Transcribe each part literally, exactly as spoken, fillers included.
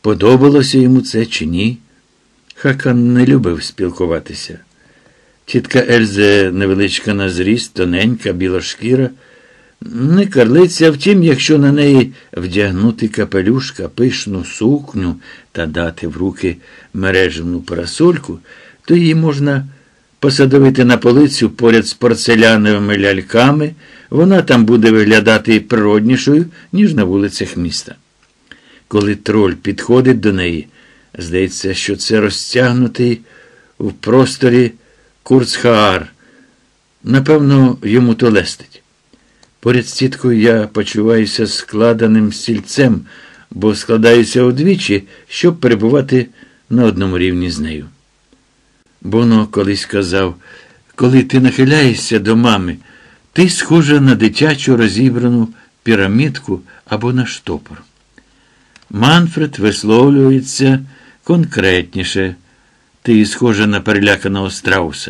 подобалося йому це чи ні. Хакан не любив спілкуватися. Тітка Ельзе невеличка на зріст, тоненька, біла шкіра, не карлиця, втім, якщо на неї вдягнути капелюшка, пишну сукню та дати в руки мережевну парасольку, то її можна посадовити на полицю поряд з порцеляновими ляльками, вона там буде виглядати природнішою, ніж на вулицях міста. Коли троль підходить до неї, здається, що це розтягнутий в просторі Курцхаар. Напевно, йому то лестить. Поряд з тіткою я почуваюся складеним стільцем, бо складаюся удвічі, щоб перебувати на одному рівні з нею. Боно колись казав, коли ти нахиляєшся до мами, ти схожа на дитячу розібрану пірамідку або на штопор. Манфред висловлюється конкретніше. Ти схожа на переляканого страуса.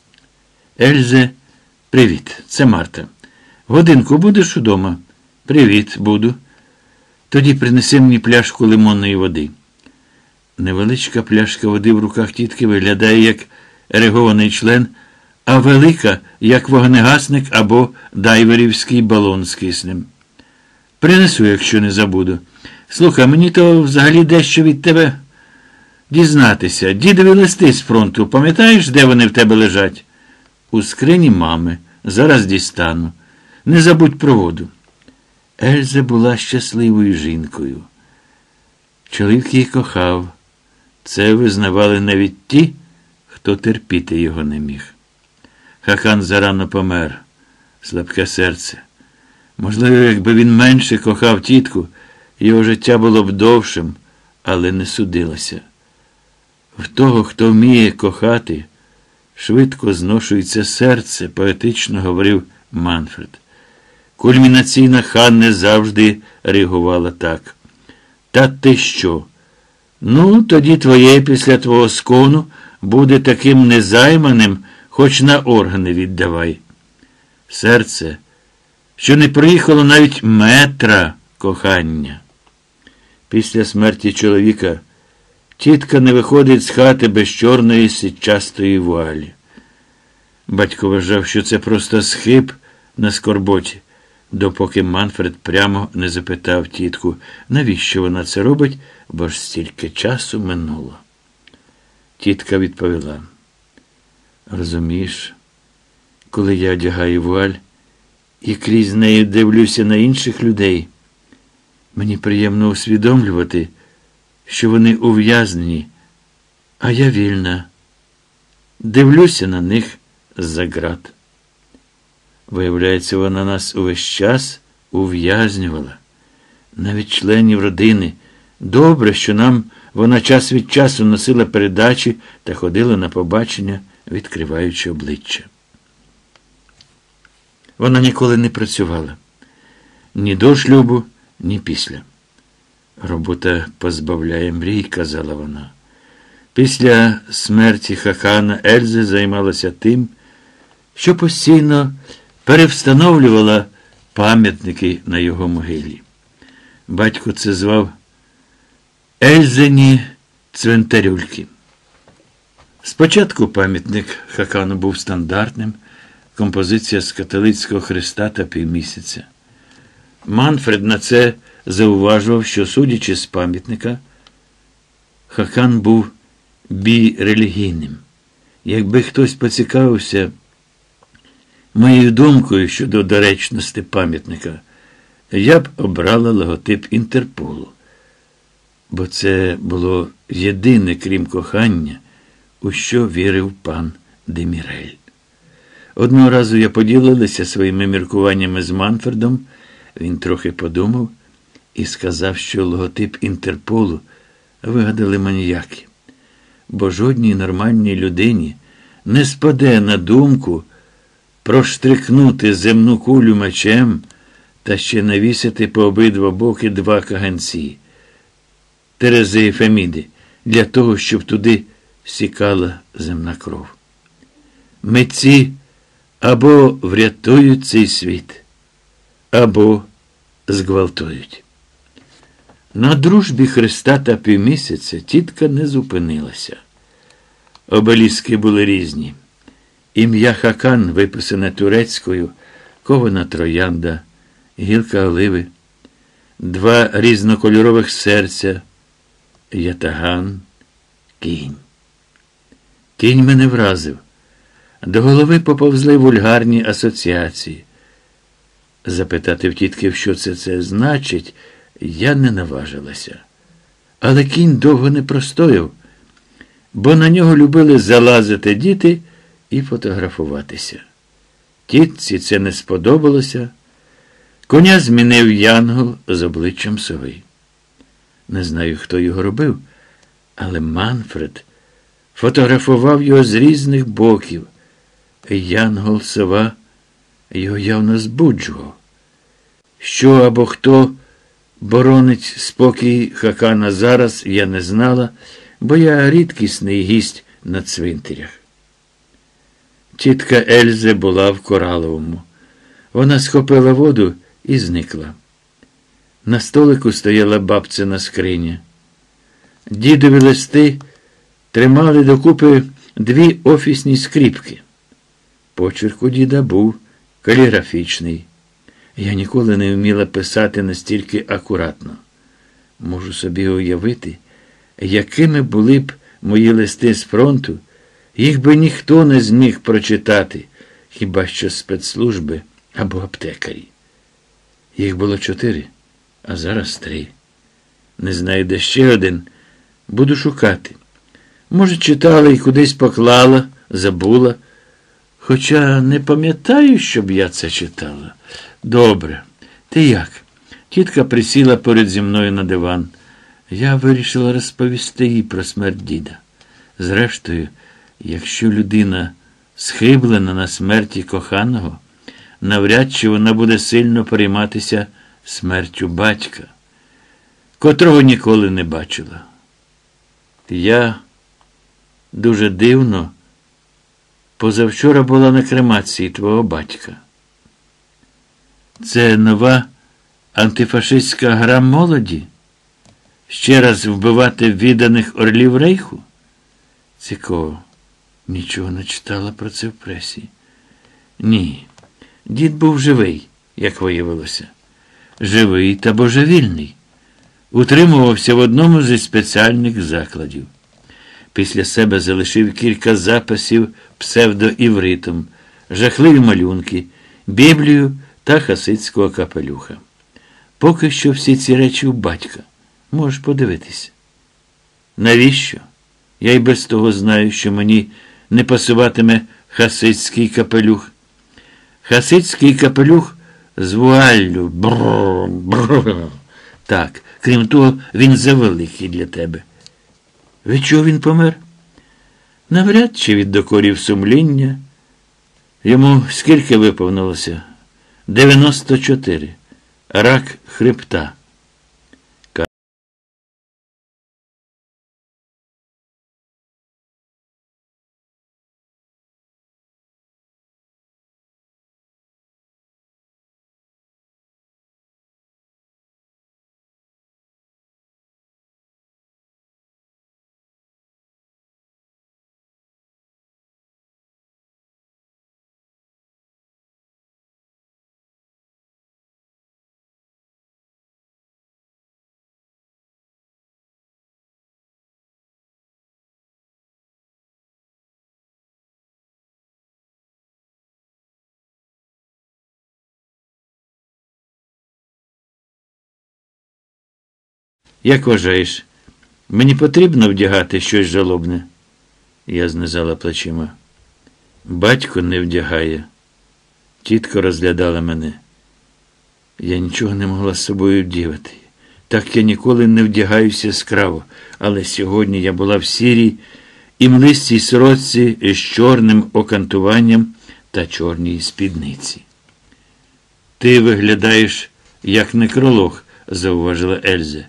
Ельзе, привіт, це Марта. Годинку будеш удома? Привіт, буду. Тоді принеси мені пляшку лимонної води. Невеличка пляшка води в руках тітки виглядає як ерегований член, а велика, як вогнегасник або дайверівський балон з киснем. Принесу, якщо не забуду. Слухай, мені то взагалі дещо від тебе дізнатися. Дідові листи з фронту, пам'ятаєш, де вони в тебе лежать? У скрині мами. Зараз дістану. Не забудь про воду. Ельза була щасливою жінкою. Чоловік її кохав. Це визнавали навіть ті, хто терпіти його не міг. Хакан зарано помер. Слабке серце. Можливо, якби він менше кохав тітку, його життя було б довшим, але не судилося. В того, хто вміє кохати, швидко зношується серце, поетично говорив Манфред. Кульмінаційна хан не завжди реагувала так. Та ти що? Ну, тоді твоє після твого скону буде таким незайманим, хоч на органи віддавай. Серце, що не проїхало навіть метра кохання. Після смерті чоловіка тітка не виходить з хати без чорної сітчастої вуалі. Батько вважав, що це просто схиб на скорботі, допоки Манфред прямо не запитав тітку, навіщо вона це робить, бо ж стільки часу минуло. Тітка відповіла, розумієш, коли я одягаю вуаль і крізь неї дивлюся на інших людей, мені приємно усвідомлювати, що вони ув'язнені, а я вільна. Дивлюся на них з-за ґрат. Виявляється, вона нас увесь час ув'язнювала. Навіть членів родини. Добре, що нам вона час від часу носила передачі та ходила на побачення, відкриваючи обличчя. Вона ніколи не працювала. Ні до шлюбу, ні після. Робота позбавляє мрій, казала вона. Після смерті Хакана Ельза займалася тим, що постійно перевстановлювала пам'ятники на його могилі. Батько це звав Ельзені цвинтарюльки. Спочатку пам'ятник Хакану був стандартним, композиція з католицького хреста та півмісяця. Манфред на це зауважував, що, судячи з пам'ятника, Хакан був бірелігійним. Якби хтось поцікавився моєю думкою щодо доречності пам'ятника, я б обрала логотип Інтерполу, бо це було єдине, крім кохання, у що вірив пан Демірель. Одного разу я поділилася своїми міркуваннями з Манфредом, він трохи подумав і сказав, що логотип Інтерполу вигадали маніяки, бо жодній нормальній людині не спаде на думку проштрикнути земну кулю мечем та ще навісити по обидва боки два каганці – Терези і Феміди, для того, щоб туди сікала земна кров. Митці або врятують цей світ, або зґвалтують. На дружбі Христа та півмісяця тітка не зупинилася. Обеліски були різні. Ім'я Хакан, виписане турецькою, кована троянда, гілка оливи, два різнокольорових серця, ятаган, кінь. Кінь мене вразив. До голови поповзли вульгарні асоціації. Запитати в тітки, що це це значить, я не наважилася. Але кінь довго не простояв, бо на нього любили залазити діти і фотографуватися. Тітці це не сподобалося. Коня змінив янгол з обличчям сови. Не знаю, хто його робив, але Манфред фотографував його з різних боків. Янгол-сова його явно збуджував. Що або хто боронить спокій Хакана зараз, я не знала, бо я рідкісний гість на цвинтарях. Тітка Ельзе була в Кораловому. Вона схопила воду і зникла. На столику стояла бабцина скриня. Дідові листи тримали докупи дві офісні скріпки. Почерк у діда був каліграфічний. Я ніколи не вміла писати настільки акуратно. Можу собі уявити, якими були б мої листи з фронту, їх би ніхто не зміг прочитати, хіба що спецслужби або аптекарі. Їх було чотири, а зараз три. Не знаю, де ще один. Буду шукати. Може, читала і кудись поклала, забула. Хоча не пам'ятаю, щоб я це читала. Добре. Ти як? Тітка присіла поряд зі мною на диван. Я вирішила розповісти їй про смерть діда. Зрештою, якщо людина схиблена на смерті коханого, навряд чи вона буде сильно перейматися смертю батька, котрого ніколи не бачила. Я дуже дивно позавчора була на кремації твого батька. Це нова антифашистська гра молоді? Ще раз вбивати відданих орлів Рейху? Цікаво. Нічого не читала про це в пресі. Ні. Дід був живий, як виявилося. Живий та божевільний. Утримувався в одному зі спеціальних закладів. Після себе залишив кілька записів псевдоівритом, жахливі малюнки, Біблію та хасидського капелюха. Поки що всі ці речі у батька. Можеш подивитися. Навіщо? Я й без того знаю, що мені не пасуватиме хасидський капелюх. Хасидський капелюх з вуаллю. Бррр, бррр. Так, крім того, він завеликий для тебе. Від чого він помер? Навряд чи від докорів сумління. Йому скільки виповнилося? дев'яносто чотири. Рак хребта. Як вважаєш, мені потрібно вдягати щось жалобне? Я знизала плечима. Батько не вдягає. Тітка розглядала мене. Я нічого не могла з собою вдівати. Так я ніколи не вдягаюся яскраво, але сьогодні я була в сірій і млистій сорочці з чорним окантуванням та чорній спідниці. Ти виглядаєш як некролог, зауважила Ельза.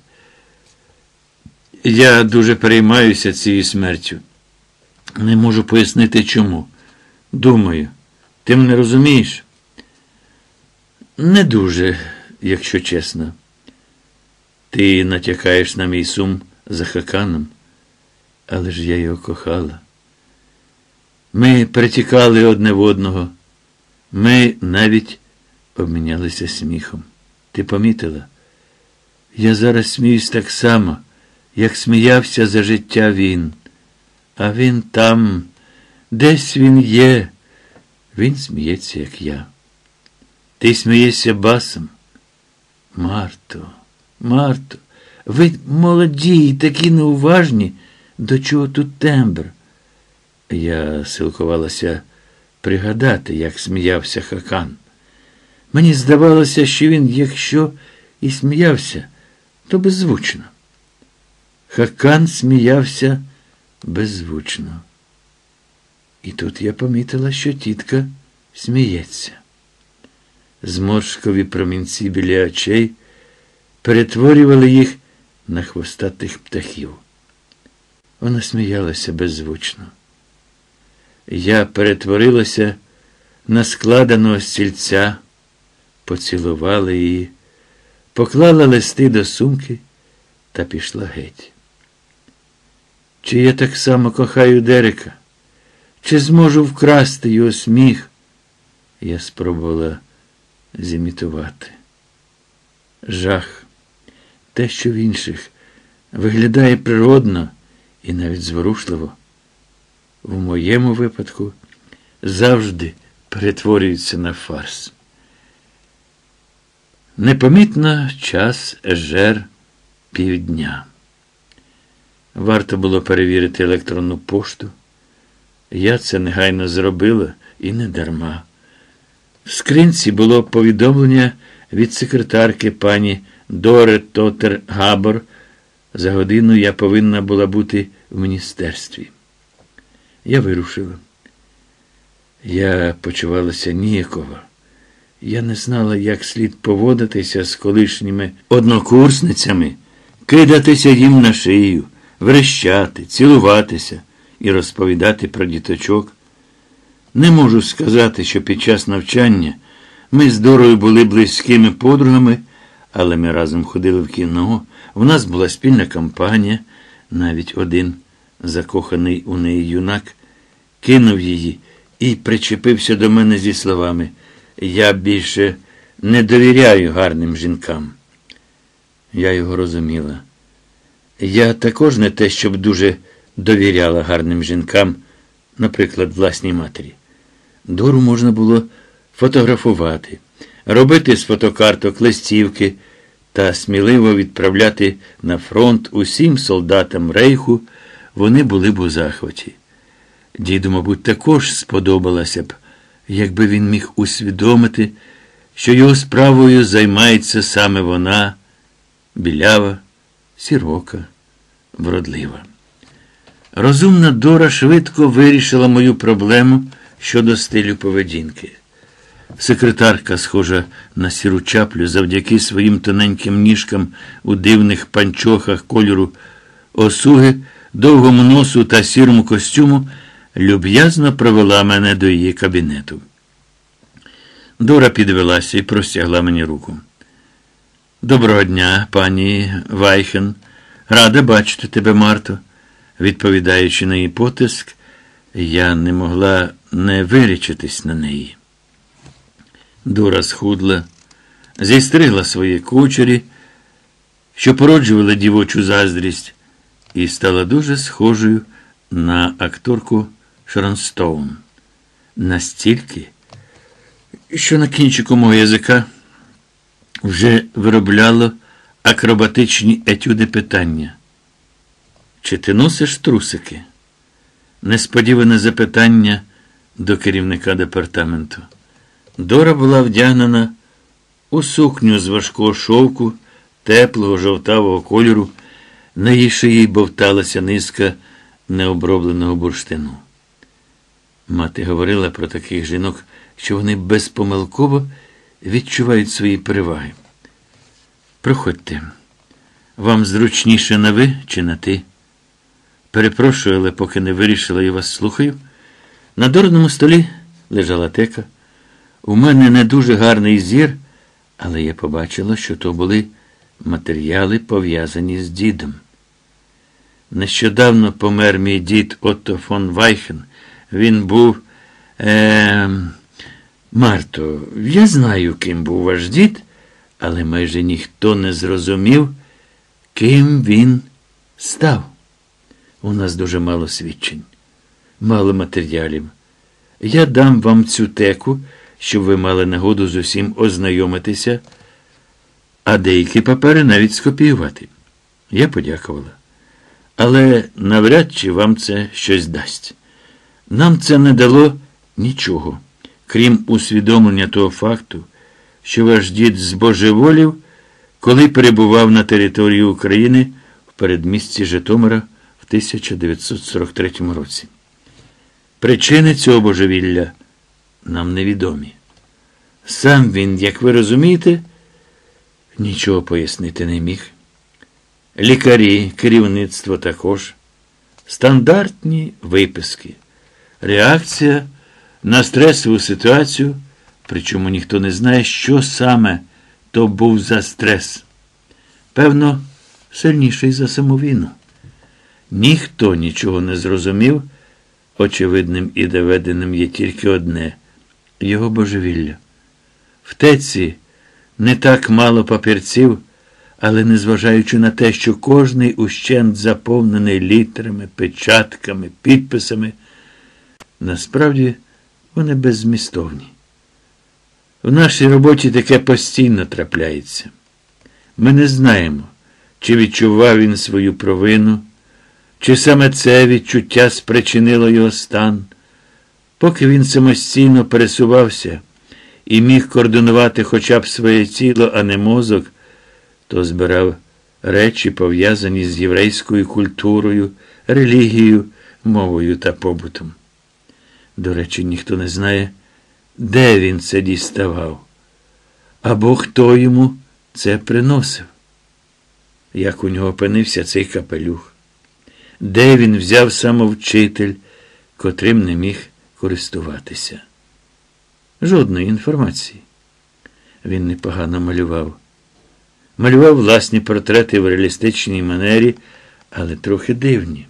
Я дуже переймаюся цією смертю. Не можу пояснити чому. Думаю, ти мене розумієш? Не дуже, якщо чесно. Ти натякаєш на мій сум за Хаканом, але ж я його кохала. Ми перетікали одне в одного. Ми навіть обмінялися сміхом. Ти помітила? Я зараз сміюсь так само, як сміявся за життя він. А він там, десь він є. Він сміється, як я. Ти смієшся басом. Марто, Марто, ви молоді і такі неуважні. До чого тут тембр? Я силкувалася пригадати, як сміявся Хакан. Мені здавалося, що він, якщо і сміявся, то беззвучно. Хакан сміявся беззвучно. І тут я помітила, що тітка сміється. Зморшкові промінці біля очей перетворювали їх на хвостатих птахів. Вона сміялася беззвучно. Я перетворилася на складеного стільця, поцілувала її, поклала листи до сумки та пішла геть. Чи я так само кохаю Дерека? Чи зможу вкрасти його сміх? Я спробувала зімітувати. Жах. Те, що в інших виглядає природно і навіть зворушливо, в моєму випадку завжди перетворюється на фарс. Непомітно час жер півдня. Варто було перевірити електронну пошту. Я це негайно зробила і не дарма. В скринці було повідомлення від секретарки пані Дори Тотер Габор. За годину я повинна була бути в міністерстві. Я вирушила. Я почувалася ніяково. Я не знала, як слід поводитися з колишніми однокурсницями, кидатися їм на шию, верещати, цілуватися і розповідати про діточок. Не можу сказати, що під час навчання ми з Дорою були близькими подругами, але ми разом ходили в кіно, у нас була спільна кампанія, навіть один закоханий у неї юнак кинув її і причепився до мене зі словами: «Я більше не довіряю гарним жінкам». Я його розуміла. Я також не те, щоб дуже довіряла гарним жінкам, наприклад, власній матері. Дору можна було фотографувати, робити з фотокарток листівки та сміливо відправляти на фронт усім солдатам Рейху, вони були б у захваті. Діду, мабуть, також сподобалося б, якби він міг усвідомити, що його справою займається саме вона, білява, сірока, вродлива. Розумна Дора швидко вирішила мою проблему щодо стилю поведінки. Секретарка, схожа на сіру чаплю, завдяки своїм тоненьким ніжкам у дивних панчохах кольору осуги, довгому носу та сірому костюму, люб'язно провела мене до її кабінету. Дора підвелася і простягла мені руку. «Доброго дня, пані Вайхен. Рада бачити тебе, Марто». Відповідаючи на її потиск, я не могла не вирячитись на неї. Дора схудла, зістригла свої кучері, що породжували дівочу заздрість, і стала дуже схожою на акторку Шерон Стоун. Настільки, що на кінчику мого язика вже виробляло акробатичні етюди питання. «Чи ти носиш трусики?» Несподіване запитання до керівника департаменту. Дора була вдягнена у сукню з важкого шовку, теплого жовтавого кольору, на її шиї бовталася низка необробленого бурштину. Мати говорила про таких жінок, що вони безпомилково відчувають свої переваги. «Проходьте. Вам зручніше на ви чи на ти?» «Перепрошую, але поки не вирішила, я вас слухаю». На Дориному столі лежала тека. У мене не дуже гарний зір, але я побачила, що то були матеріали, пов'язані з дідом. Нещодавно помер мій дід Отто фон Вайхен. Він був... Е... Марто, я знаю, ким був ваш дід, але майже ніхто не зрозумів, ким він став. У нас дуже мало свідчень, мало матеріалів. Я дам вам цю теку, щоб ви мали нагоду з усім ознайомитися, а деякі папери навіть скопіювати. Я подякувала. Але навряд чи вам це щось дасть. Нам це не дало нічого, крім усвідомлення того факту, що ваш дід збожеволів, коли перебував на території України в передмісті Житомира в тисяча дев'ятсот сорок третьому році. Причини цього божевілля нам невідомі. Сам він, як ви розумієте, нічого пояснити не міг. Лікарі, керівництво також. Стандартні виписки. Реакція на стресову ситуацію, причому ніхто не знає, що саме то був за стрес. Певно, сильніший за саму війну. Ніхто нічого не зрозумів, очевидним і доведеним є тільки одне – його божевілля. В теці не так мало папірців, але незважаючи на те, що кожний ущент заповнений літерами, печатками, підписами, насправді вони беззмістовні. В нашій роботі таке постійно трапляється. Ми не знаємо, чи відчував він свою провину, чи саме це відчуття спричинило його стан. Поки він самостійно пересувався і міг координувати хоча б своє тіло, а не мозок, то збирав речі, пов'язані з єврейською культурою, релігією, мовою та побутом. До речі, ніхто не знає, де він це діставав, або хто йому це приносив. Як у нього опинився цей капелюх, де він взяв самовчитель, котрим не міг користуватися. Жодної інформації. Він непогано малював. Малював власні портрети в реалістичній манері, але трохи дивні.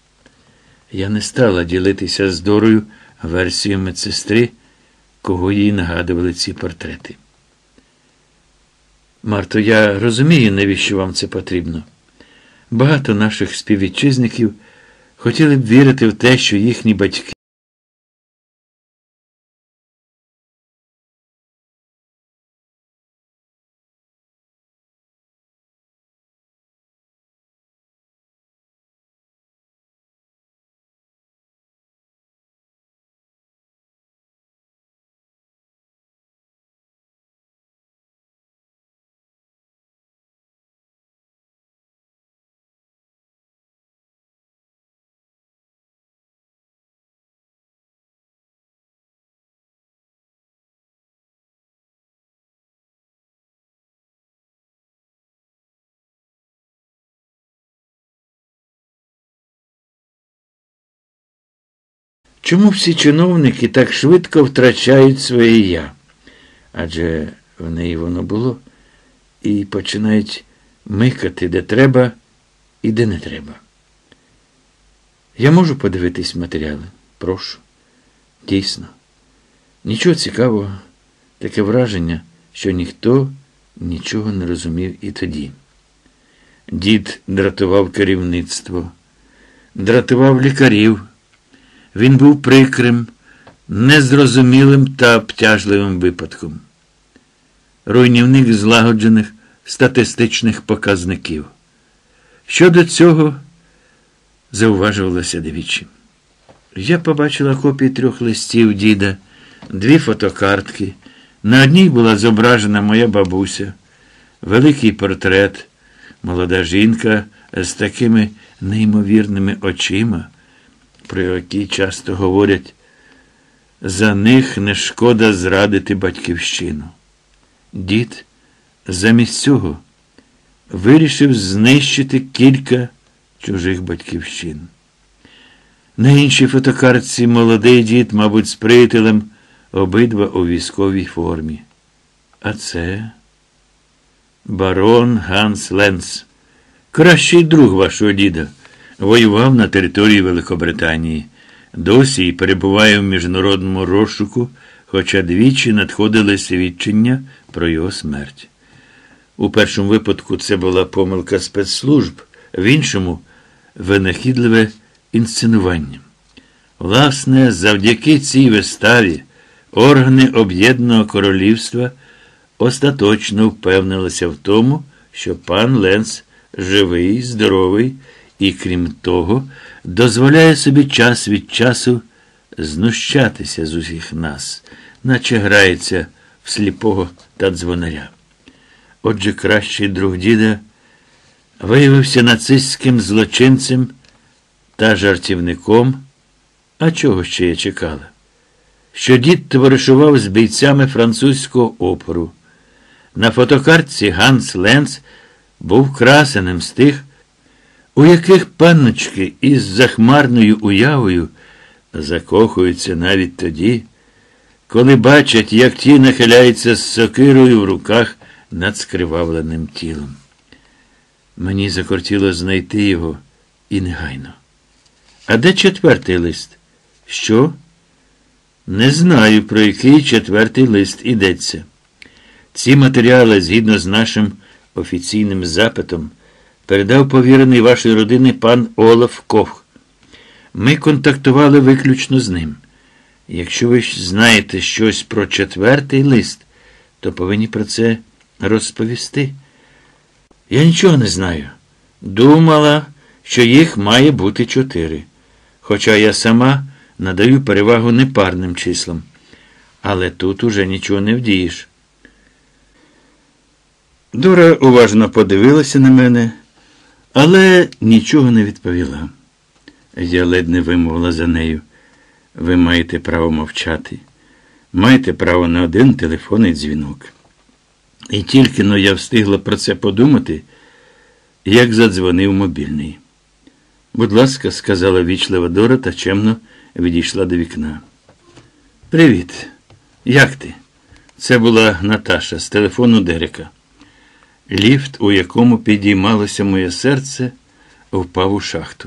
Я не стала ділитися з Дорою версією медсестри, кого їй нагадували ці портрети. Марто, я розумію, навіщо вам це потрібно. Багато наших співвітчизників хотіли б вірити в те, що їхні батьки Чому всі чиновники так швидко втрачають своє «я»? Адже в неї воно було. І починають микати, де треба і де не треба. Я можу подивитись матеріали? Прошу. Дійсно. Нічого цікавого. Таке враження, що ніхто нічого не розумів і тоді. Дід дратував керівництво, дратував лікарів. Він був прикрим, незрозумілим та обтяжливим випадком. Руйнівник злагоджених статистичних показників. Щодо цього зауважувалося двічі. Я побачила копії трьох листів діда, дві фотокартки. На одній була зображена моя бабуся, великий портрет, молода жінка з такими неймовірними очима, про які часто говорять, за них не шкода зрадити батьківщину. Дід замість цього вирішив знищити кілька чужих батьківщин. На іншій фотокартці молодий дід, мабуть, з приятелем, обидва у військовій формі. А це... Барон Ганс Ленц. Кращий друг вашого діда. Воював на території Великобританії. Досі й перебуває в міжнародному розшуку, хоча двічі надходили свідчення про його смерть. У першому випадку це була помилка спецслужб, в іншому – винахідливе інсценування. Власне, завдяки цій виставі органи Об'єднаного Королівства остаточно впевнилися в тому, що пан Ленц живий, здоровий і, крім того, дозволяє собі час від часу знущатися з усіх нас, наче грається в сліпого та дзвонаря. Отже, кращий друг діда виявився нацистським злочинцем та жартівником. А чого ще я чекала? Що дід товаришував з бійцями французького опору. На фотокартці Ганс Ленц був красеним з тих, у яких панночки із захмарною уявою закохуються навіть тоді, коли бачать, як ті нахиляються з сокирою в руках над скривавленим тілом. Мені закортіло знайти його і негайно. А де четвертий лист? Що? Не знаю, про який четвертий лист йдеться. Ці матеріали, згідно з нашим офіційним запитом, передав повірений вашої родини пан Олаф Кох. Ми контактували виключно з ним. Якщо ви знаєте щось про четвертий лист, то повинні про це розповісти. Я нічого не знаю. Думала, що їх має бути чотири. Хоча я сама надаю перевагу непарним числам. Але тут уже нічого не вдієш. Дора уважно подивилася на мене, але нічого не відповіла. Я ледь не вимовила за нею. Ви маєте право мовчати. Маєте право на один телефонний дзвінок. І тільки но я встигла про це подумати, як задзвонив мобільний. Будь ласка, сказала вічлива Дора та чемно відійшла до вікна. Привіт. Як ти? Це була Наташа з телефону Дерека. Ліфт, у якому підіймалося моє серце, впав у шахту.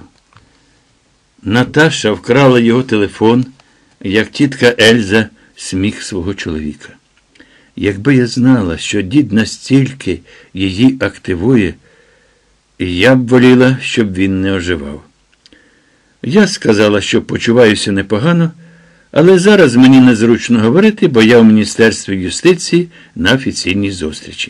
Наташа вкрала його телефон, як тітка Ельза сміх свого чоловіка. Якби я знала, що дід настільки її активує, я б воліла, щоб він не оживав. Я сказала, що почуваюся непогано, але зараз мені незручно говорити, бо я в Міністерстві юстиції на офіційній зустрічі.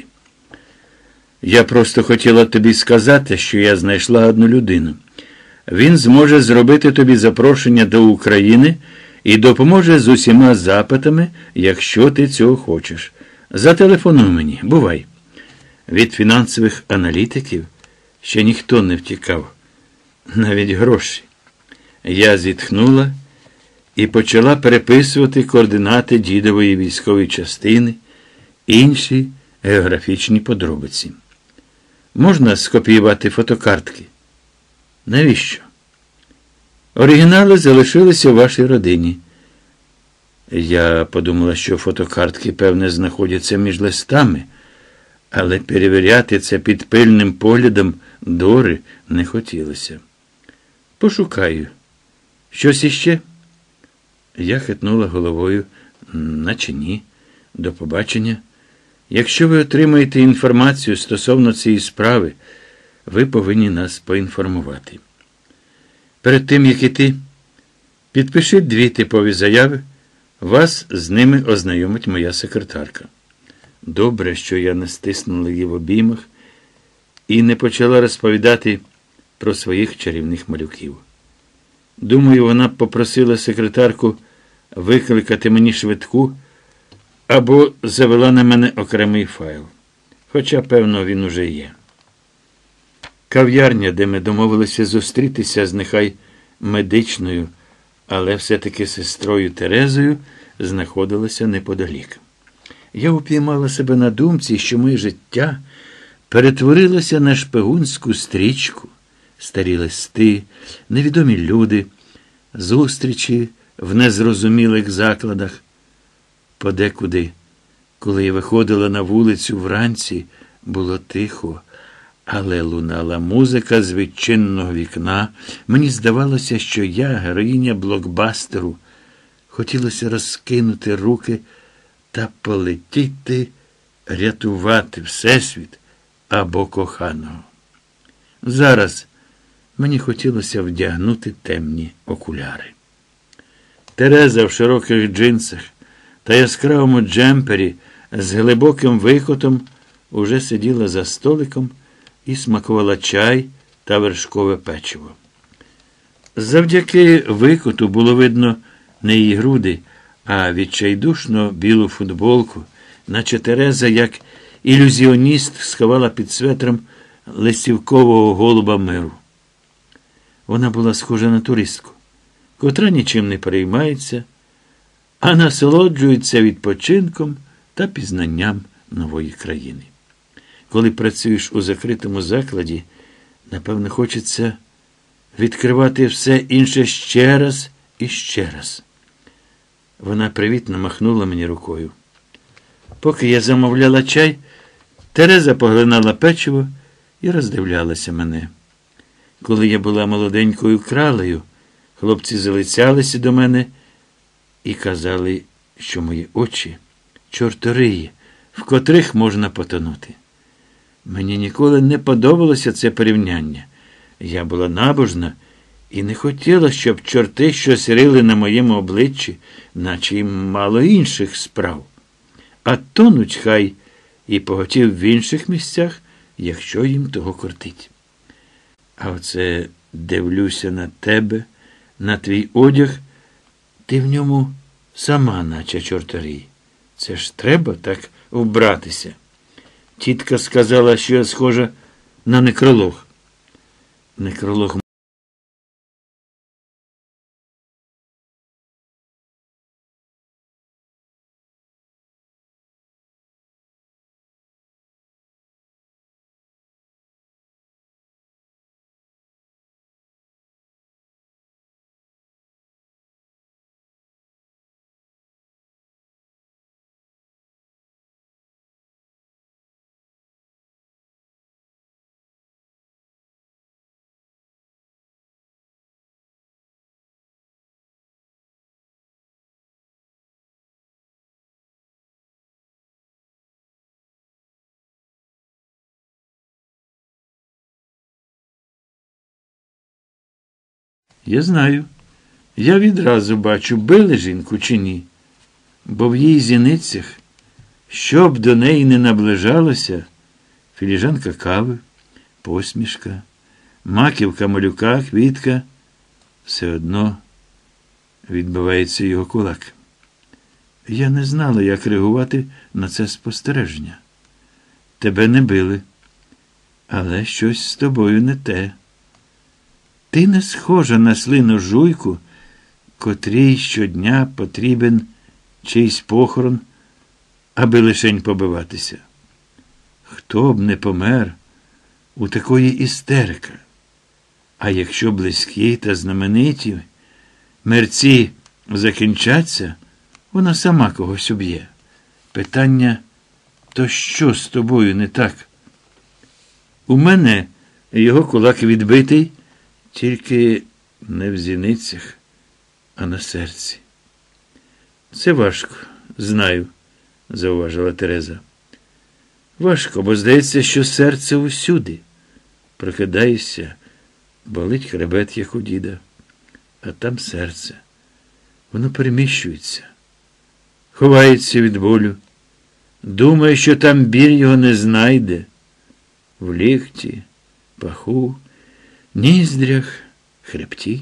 Я просто хотіла тобі сказати, що я знайшла одну людину. Він зможе зробити тобі запрошення до України і допоможе з усіма запитами, якщо ти цього хочеш. Зателефонуй мені, бувай. Від фінансових аналітиків ще ніхто не втікав. Навіть гроші. Я зітхнула і почала переписувати координати дідової військової частини, інші географічні подробиці. Можна скопіювати фотокартки? Навіщо? Оригінали залишилися у вашій родині. Я подумала, що фотокартки, певне, знаходяться між листами, але перевіряти це під пильним поглядом Дори не хотілося. Пошукаю. Щось іще? Я хитнула головою, наче ні. До побачення. Якщо ви отримаєте інформацію стосовно цієї справи, ви повинні нас поінформувати. Перед тим, як іти, підпишіть дві типові заяви, вас з ними ознайомить моя секретарка. Добре, що я не стиснула її в обіймах і не почала розповідати про своїх чарівних малюків. Думаю, вона попросила секретарку викликати мені швидку або завела на мене окремий файл. Хоча, певно, він уже є. Кав'ярня, де ми домовилися зустрітися з нехай медичною, але все-таки сестрою Терезою, знаходилася неподалік. Я упіймала себе на думці, що моє життя перетворилося на шпигунську стрічку, старі листи, невідомі люди, зустрічі в незрозумілих закладах. Подекуди, коли я виходила на вулицю вранці, Було тихо, але лунала музика з відчиненого вікна. Мені здавалося, що я героїня блокбастеру. Хотілося розкинути руки та полетіти, рятувати Всесвіт або коханого. Зараз мені хотілося вдягнути темні окуляри. Тереза в широких джинсах та яскравому джемпері з глибоким викотом уже сиділа за столиком і смакувала чай та вершкове печиво. Завдяки викоту було видно не її груди, а відчайдушно білу футболку, наче Тереза, як ілюзіоніст, сховала під светром листівкового голуба миру. Вона була схожа на туристку, котра нічим не переймається, а насолоджується відпочинком та пізнанням нової країни. Коли працюєш у закритому закладі, напевно, хочеться відкривати все інше ще раз і ще раз. Вона привітно махнула мені рукою. Поки я замовляла чай, Тереза поглинала печиво і роздивлялася мене. Коли я була молоденькою кралею, хлопці залицялися до мене і казали, що мої очі – чорториї, в котрих можна потонути. Мені ніколи не подобалося це порівняння. Я була набожна і не хотіла, щоб чорти щось рили на моєму обличчі, наче й мало інших справ. А тонуть хай і поготів в інших місцях, якщо їм того кортить. А оце дивлюся на тебе, на твій одяг, ти в ньому сама, наче чорторій. Це ж треба так вбратися. Тітка сказала, що я схожа на некролог. Некролог. Я знаю. Я відразу бачу, били жінку чи ні. Бо в її зіницях, щоб до неї не наближалося, філіжанка кави, посмішка, маківка малюка, квітка, все одно відбивається його кулак. Я не знала, як реагувати на це спостереження. Тебе не били, але щось з тобою не те. Ти не схожа на слину жуйку, котрій щодня потрібен чийсь похорон, аби лишень побиватися. Хто б не помер, у такої істерика. А якщо близькі та знамениті мерці закінчаться, вона сама когось уб'є. Питання, то що з тобою не так? У мене його кулак відбитий, тільки не в зіницях, а на серці. Це важко, знаю, зауважила Тереза. Важко, бо здається, що серце усюди. Прокидаєшся, болить хребет, як у діда, а там серце. Воно переміщується, ховається від болю, думає, що там біль його не знайде. В лікті, паху, ніздрях, хребті.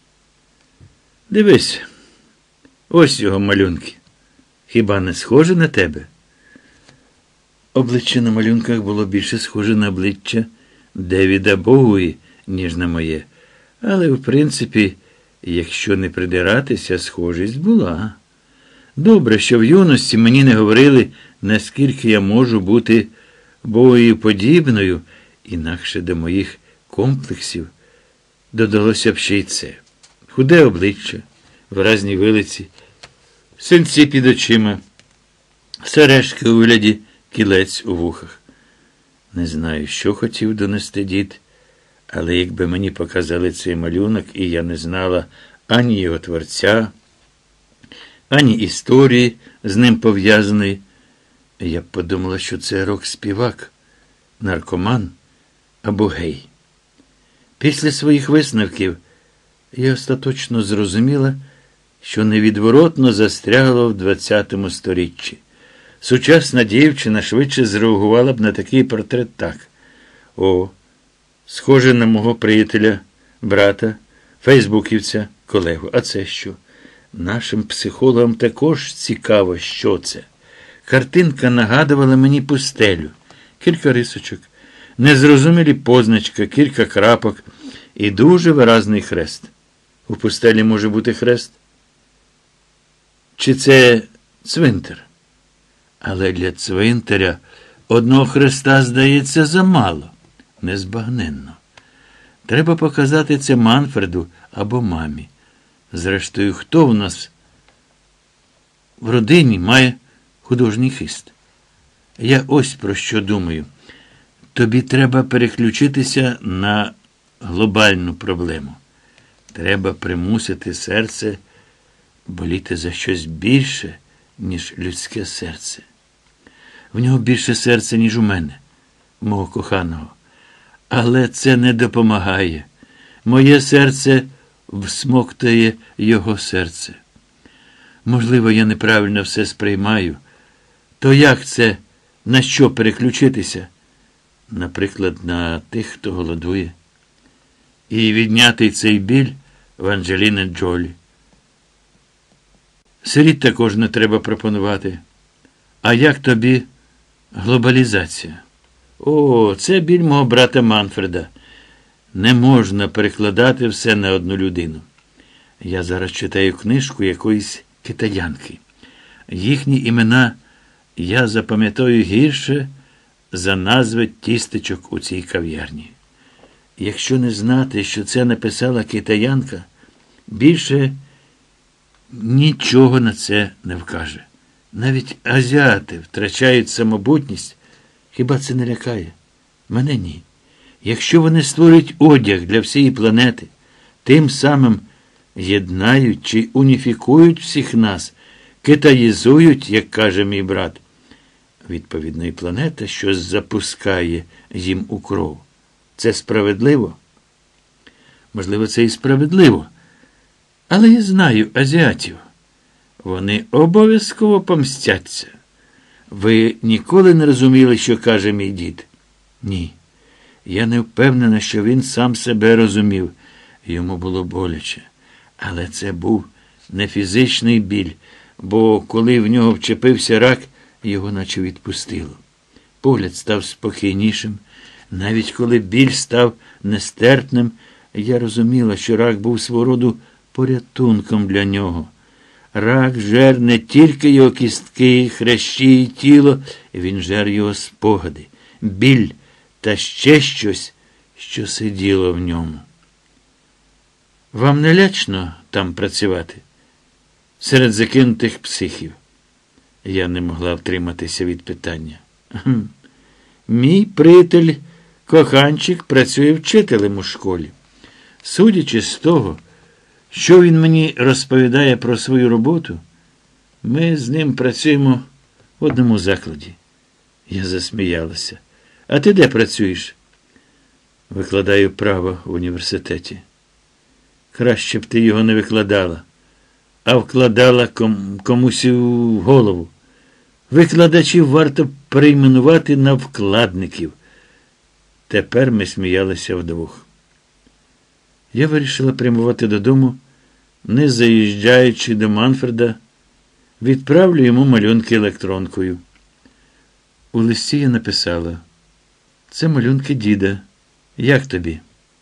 Дивись, ось його малюнки. Хіба не схоже на тебе? Обличчя на малюнках було більше схоже на обличчя Девіда Боуї, ніж на моє. Але, в принципі, якщо не придиратися, схожість була. Добре, що в юності мені не говорили, наскільки я можу бути Боуї подібною, інакше до моїх комплексів додалося б ще й це. Худе обличчя, виразні вилиці, синці під очима, сережки у вигляді кілець у вухах. Не знаю, що хотів донести дід, але якби мені показали цей малюнок, і я не знала ані його творця, ані історії з ним пов'язаної, я б подумала, що це рок-співак, наркоман або гей. Після своїх висновків я остаточно зрозуміла, що невідворотно застрягла в двадцятому сторіччі. Сучасна дівчина швидше зреагувала б на такий портрет так. О, схоже на мого приятеля, брата, фейсбуківця, колегу. А це що? Нашим психологам також цікаво, що це. Картинка нагадувала мені пустелю. Кілька рисочок, незрозумілі позначки, кілька крапок і дуже виразний хрест. У пустелі може бути хрест? Чи це цвинтар? Але для цвинтаря одного хреста, здається, замало. Незбагненно. Треба показати це Манфреду або мамі. Зрештою, хто в нас в родині має художній хист? Я ось про що думаю. Тобі треба переключитися на глобальну проблему. Треба примусити серце боліти за щось більше, ніж людське серце. В нього більше серця, ніж у мене, мого коханого. Але це не допомагає. Моє серце всмоктує його серце. Можливо, я неправильно все сприймаю. То як це, на що переключитися? Наприклад, на тих, хто голодує. І відняти цей біль в Анджеліни Джолі. Сиріт також не треба пропонувати. А як тобі глобалізація? О, це біль мого брата Манфреда. Не можна перекладати все на одну людину. Я зараз читаю книжку якоїсь китаянки. Їхні імена я запам'ятаю гірше за назви тістечок у цій кав'ярні. Якщо не знати, що це написала китаянка, більше нічого на це не вкаже. Навіть азіати втрачають самобутність. Хіба це не лякає? Мене ні. Якщо вони створюють одяг для всієї планети, тим самим єднають чи уніфікують всіх нас, китаїзують, як каже мій брат, відповідно і планета щось запускає їм у кров. Це справедливо? Можливо, це і справедливо. Але я знаю азіатів. Вони обов'язково помстяться. Ви ніколи не розуміли, що каже мій дід? Ні. Я не впевнена, що він сам себе розумів. Йому було боляче. Але це був не фізичний біль, бо коли в нього вчепився рак, його наче відпустило. Погляд став спокійнішим. Навіть коли біль став нестерпним, я розуміла, що рак був свого роду порятунком для нього. Рак жер не тільки його кістки, хрящі і тіло, він жер його спогади, біль та ще щось, що сиділо в ньому. Вам не лячно там працювати? Серед закинутих психів. Я не могла втриматися від питання. Мій приятель, коханчик, працює вчителем у школі. Судячи з того, що він мені розповідає про свою роботу, ми з ним працюємо в одному закладі. Я засміялася. А ти де працюєш? Викладаю право в університеті. Краще б ти його не викладала, а вкладала ком- комусь у голову. Викладачів варто перейменувати на вкладників. Тепер ми сміялися вдвох. Я вирішила прямувати додому, не заїжджаючи до Манфреда, відправлю йому малюнки електронкою. У листі я написала: це малюнки діда. Як тобі?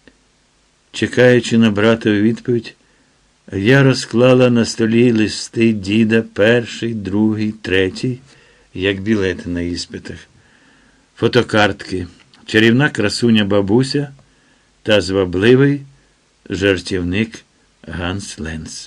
Чекаючи на братову відповідь, я розклала на столі листи діда, перший, другий, третій, як білети на іспитах. Фотокартки, чарівна красуня бабуся та звабливий жартівник Ганс Ленц.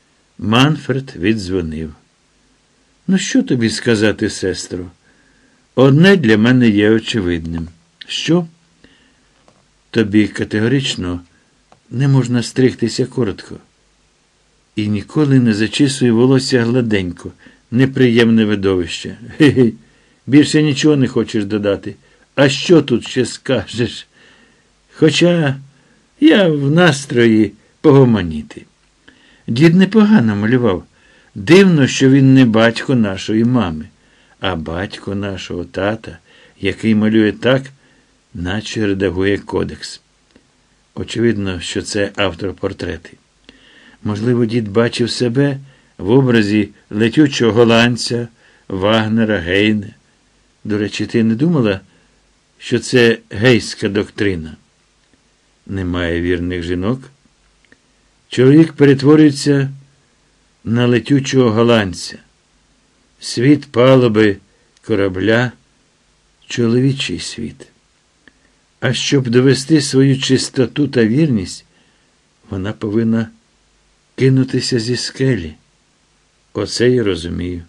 Манфред віддзвонив. Ну, що тобі сказати, сестро? Одне для мене є очевидним. Що? Тобі категорично не можна стригтися коротко. І ніколи не зачісуй волосся гладенько. Неприємне видовище. Ге-ге. Більше нічого не хочеш додати. А що тут ще скажеш? Хоча я в настрої погомоніти. Дід непогано малював. Дивно, що він не батько нашої мами, а батько нашого тата, який малює так, наче редагує кодекс. Очевидно, що це автор-портрети. Можливо, дід бачив себе в образі летючого голландця, Вагнера, Гейне. До речі, ти не думала, що це гейська доктрина? Немає вірних жінок. Чоловік перетворюється на летючого голландця. Світ палуби корабля – чоловічий світ. А щоб довести свою чистоту та вірність, вона повинна кинутися зі скелі. Оце я розумію.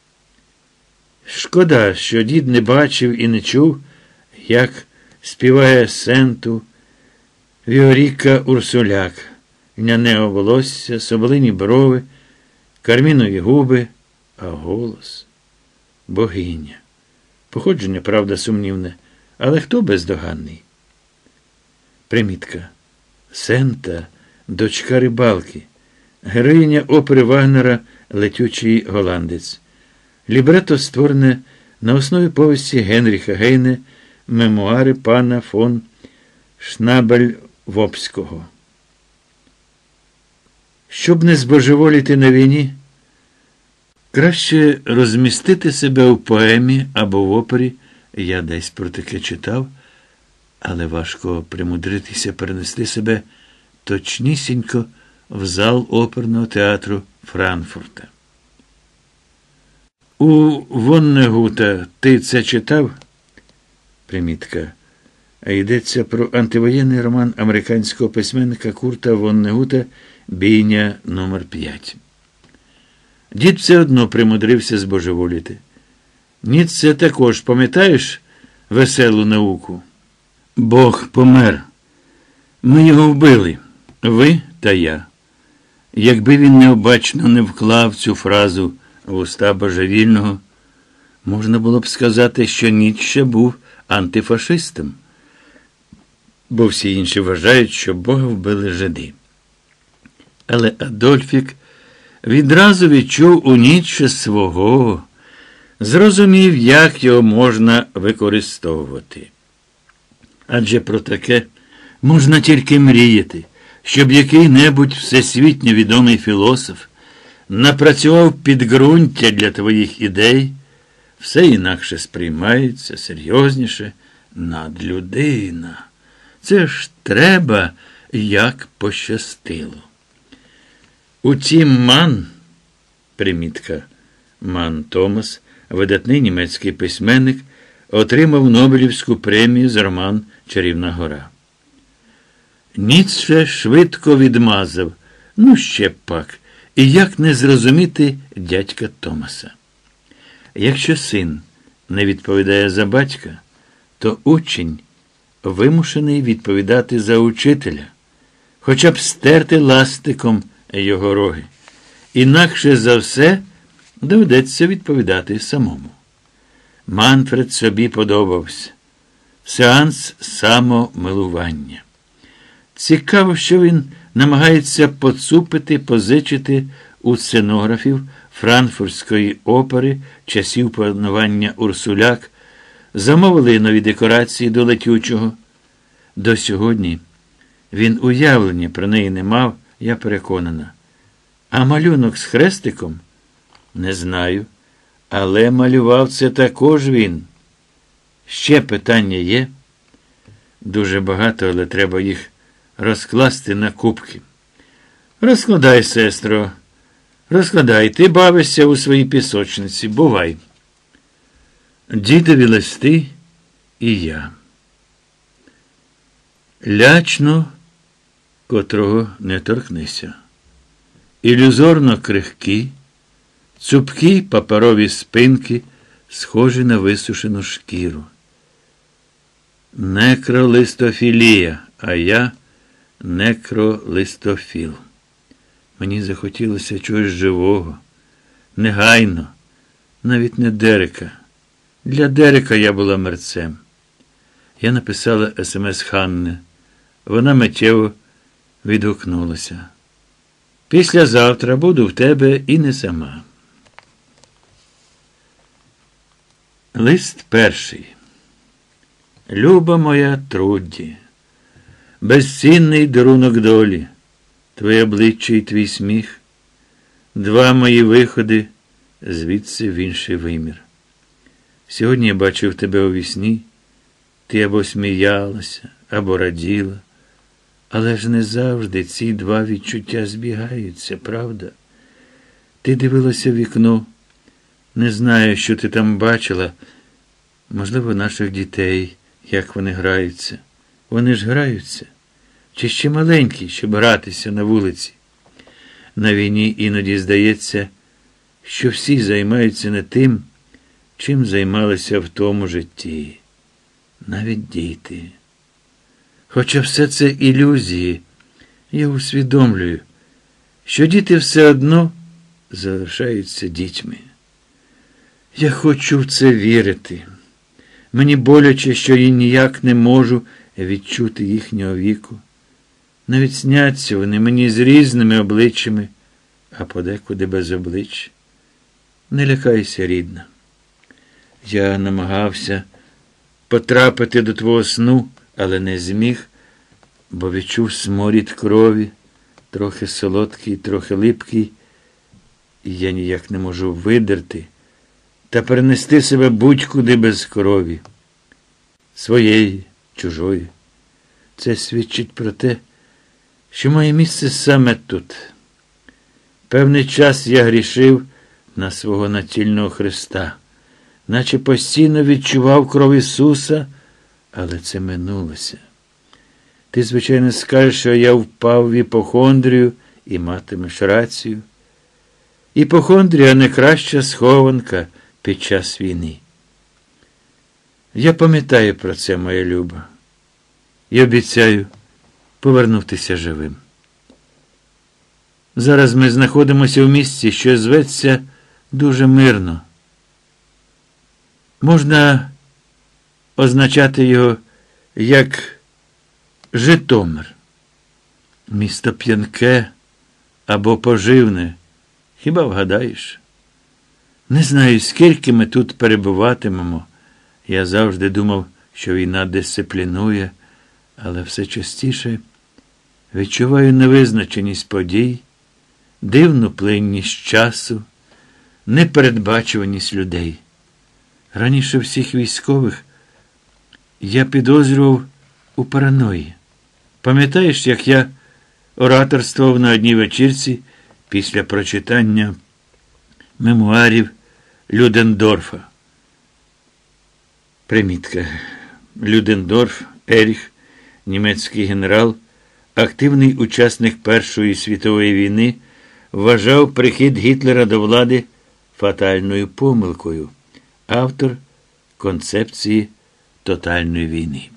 Шкода, що дід не бачив і не чув, як співає Сенту Віоріка Урсуляк, льняне волосся, соболині брови, кармінові губи, а голос – богиня. Походження, правда, сумнівне, але хто бездоганний? Примітка. Сента – дочка рибалки, героїня опери Вагнера «Летючий голландець». Лібрето створене на основі повісті Генріха Гейне «Мемуари пана фон Шнабель-Вопського». Щоб не збожеволіти на війні, краще розмістити себе у поемі або в опері, я десь про таке читав, але важко примудритися перенести себе точнісінько в зал оперного театру Франкфурта. У Воннегута ти це читав? Примітка. А йдеться про антивоєнний роман американського письменника Курта Воннегута «Бійня номер п'ять». Дід все одно примудрився збожеволіти. Ніцце також, пам'ятаєш веселу науку? Бог помер. Ми його вбили. Ви та я. Якби він необачно не вклав цю фразу в уста божевільного, можна було б сказати, що Ніцше був антифашистом, бо всі інші вважають, що Бога вбили жиди. Але Адольфік відразу відчув у Ніцше свого, зрозумів, як його можна використовувати. Адже про таке можна тільки мріяти, щоб який-небудь всесвітньо відомий філософ напрацював підґрунтя для твоїх ідей, все інакше сприймається, серйозніше, надлюдина. Це ж треба, як пощастило. Утім, Ман, примітка, Ман Томас, видатний німецький письменник, отримав Нобелівську премію за роман «Чарівна гора». Ніцше швидко відмазав, ну ще пак, і як не зрозуміти дядька Томаса. Якщо син не відповідає за батька, то учень вимушений відповідати за учителя, хоча б стерти ластиком його роги. Інакше за все доведеться відповідати самому. Манфред собі подобався. Сеанс самомилування. Цікаво, що він намагається поцупити, позичити у сценографів Франкфуртської опери часів панування Урсуляк, замовили нові декорації до летючого. До сьогодні він уявлення про неї не мав, я переконана. А малюнок з хрестиком? Не знаю. Але малював це також він. Ще питання є? Дуже багато, але треба їх розкласти на кубки. Розкладай, сестро. Розкладай. Ти бавишся у своїй пісочниці. Бувай. Дідові листи і я. Лячно, котрого не торкнися. Ілюзорно крихкі, цупкі паперові спинки схожі на висушену шкіру. Некролистофілія, а я некролистофіл. Мені захотілося чогось живого, негайно, навіть не Дерека. Для Дерека я була мерцем. Я написала смс Ханне. Вона миттєво відгукнулася. Післязавтра буду в тебе і не сама. Лист перший. Люба моя Трудді, безцінний дарунок долі, твоє обличчя і твій сміх, два мої виходи звідси в інший вимір. Сьогодні я бачив тебе у вісні, ти або сміялася, або раділа, але ж не завжди ці два відчуття збігаються, правда? Ти дивилася в вікно, не знаю, що ти там бачила, можливо, наших дітей, як вони граються. Вони ж граються. Чи ще маленькі, щоб гратися на вулиці? На війні іноді здається, що всі займаються не тим, чим займалися в тому житті. Навіть діти. Хоча все це ілюзії, я усвідомлюю, що діти все одно залишаються дітьми. Я хочу в це вірити. Мені боляче, що я ніяк не можу відчути їхнього віку. Навіть сняться вони мені з різними обличчями, а подекуди без облич. Не лякайся, рідна. Я намагався потрапити до твого сну, але не зміг, бо відчув сморід крові, трохи солодкий, трохи липкий, і я ніяк не можу видерти та перенести себе будь-куди без крові. Своєї, чужої. Це свідчить про те, що моє місце саме тут. Певний час я грішив на свого націльного Христа, наче постійно відчував кров Ісуса, але це минулося. Ти, звичайно, скажеш, що я впав в іпохондрію і матимеш рацію. Іпохондрія – не краща схованка під час війни. Я пам'ятаю про це, моя Люба, і обіцяю повернутися живим. Зараз ми знаходимося в місці, що зветься дуже мирно. Можна означати його як Житомир. Місто п'янке або поживне. Хіба вгадаєш? Не знаю, скільки ми тут перебуватимемо. Я завжди думав, що війна дисциплінує, але все частіше відчуваю невизначеність подій, дивну плинність часу, непередбачуваність людей. Раніше всіх військових я підозрював у параної. Пам'ятаєш, як я ораторствував на одній вечірці після прочитання мемуарів Людендорфа? Примітка. Людендорф Еріх, німецький генерал, активний учасник Першої світової війни, вважав прихід Гітлера до влади фатальною помилкою. Автор концепції тотальної війни.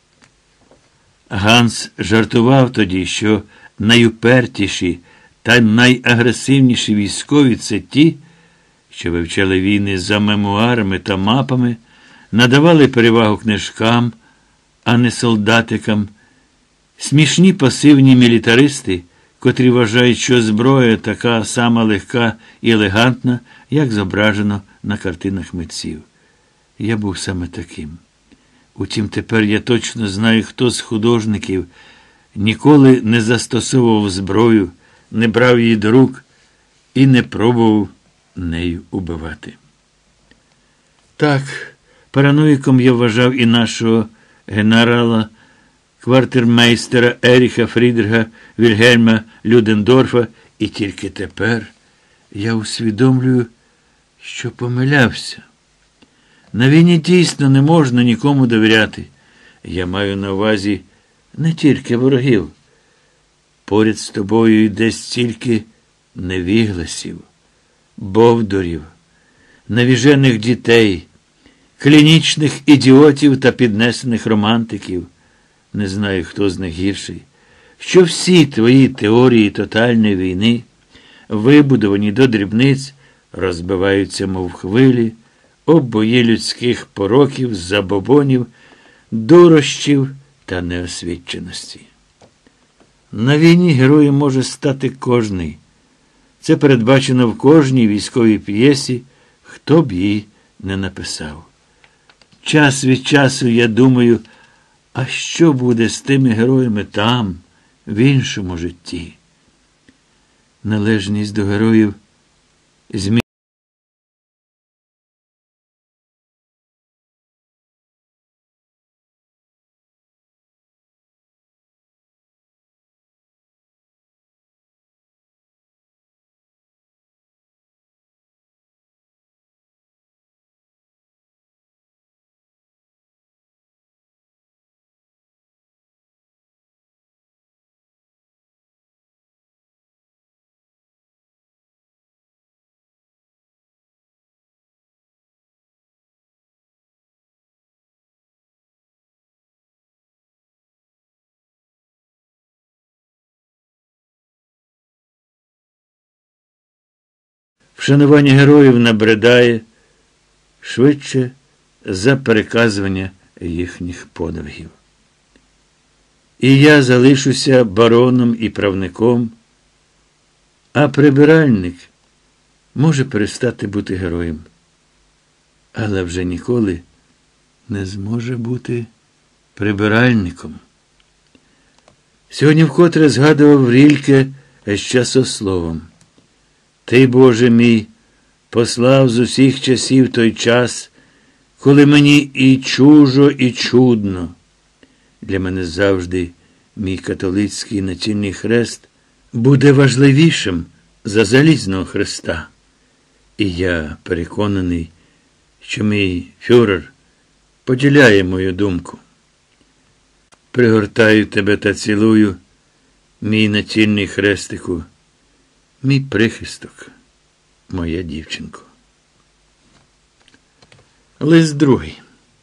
Ганс жартував тоді, що найупертіші та найагресивніші військові – це ті, що вивчали війни за мемуарами та мапами, надавали перевагу книжкам, а не солдатикам. Смішні пасивні мілітаристи, котрі вважають, що зброя така сама легка і елегантна, як зображено на картинах митців. Я був саме таким. Утім, тепер я точно знаю, хто з художників ніколи не застосовував зброю, не брав її до рук і не пробував нею убивати. Так, параноїком я вважав і нашого генерала, квартирмейстера Еріха Фрідриха Вільгельма Людендорфа, і тільки тепер я усвідомлюю, що помилявся. На війні дійсно не можна нікому довіряти. Я маю на увазі не тільки ворогів. Поряд з тобою йде стільки невігласів, бовдурів, навіжених дітей, клінічних ідіотів та піднесених романтиків, не знаю, хто з них гірший, що всі твої теорії тотальної війни, вибудовані до дрібниць, розбиваються, мов хвилі, об бої людських пороків, забобонів, дурощів та неосвіченості. На війні героєм може стати кожний. Це передбачено в кожній військовій п'єсі, хто б її не написав. Час від часу я думаю, а що буде з тими героями там, в іншому житті? Належність до героїв змінює. Вшанування героїв набридає швидше за переказування їхніх подвигів. І я залишуся бароном і правником, а прибиральник може перестати бути героєм, але вже ніколи не зможе бути прибиральником. Сьогодні вкотре згадував Рільке з часословом. Ти, Боже мій, послав з усіх часів той час, коли мені і чужо, і чудно. Для мене завжди мій католицький націльний хрест буде важливішим за залізного хреста. І я переконаний, що мій фюрер поділяє мою думку. Пригортаю тебе та цілую, мій націльний хрестику, мій прихисток, моя дівчинко. Лист другий.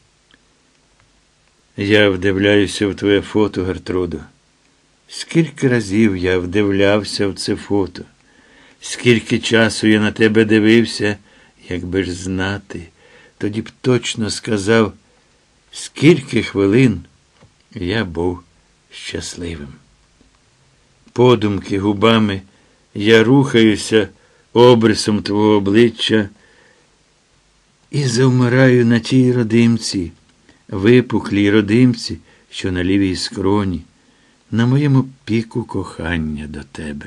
Я вдивляюся в твоє фото, Гертрудо. Скільки разів я вдивлявся в це фото. Скільки часу я на тебе дивився, якби ж знати, тоді б точно сказав, скільки хвилин я був щасливим. Подумки губами я рухаюся обрисом твого обличчя і завмираю на тій родимці, випуклій родимці, що на лівій скроні, на моєму піку кохання до тебе.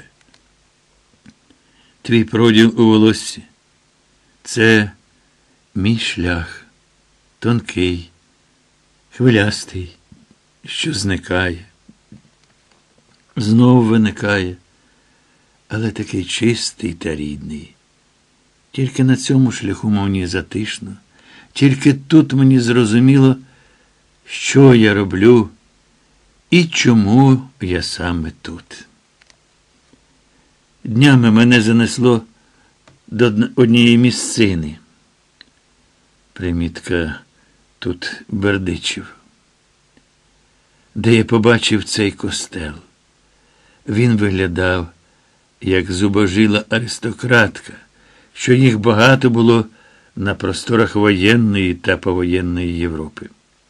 Твій проділ у волоссі – це мій шлях, тонкий, хвилястий, що зникає, знов виникає, але такий чистий та рідний. Тільки на цьому шляху мені затишно, тільки тут мені зрозуміло, що я роблю і чому я саме тут. Днями мене занесло до однієї місцини. Примітка тут Бердичів, де я побачив цей костел. Він виглядав, як зубожила аристократка, що їх багато було на просторах воєнної та повоєнної Європи.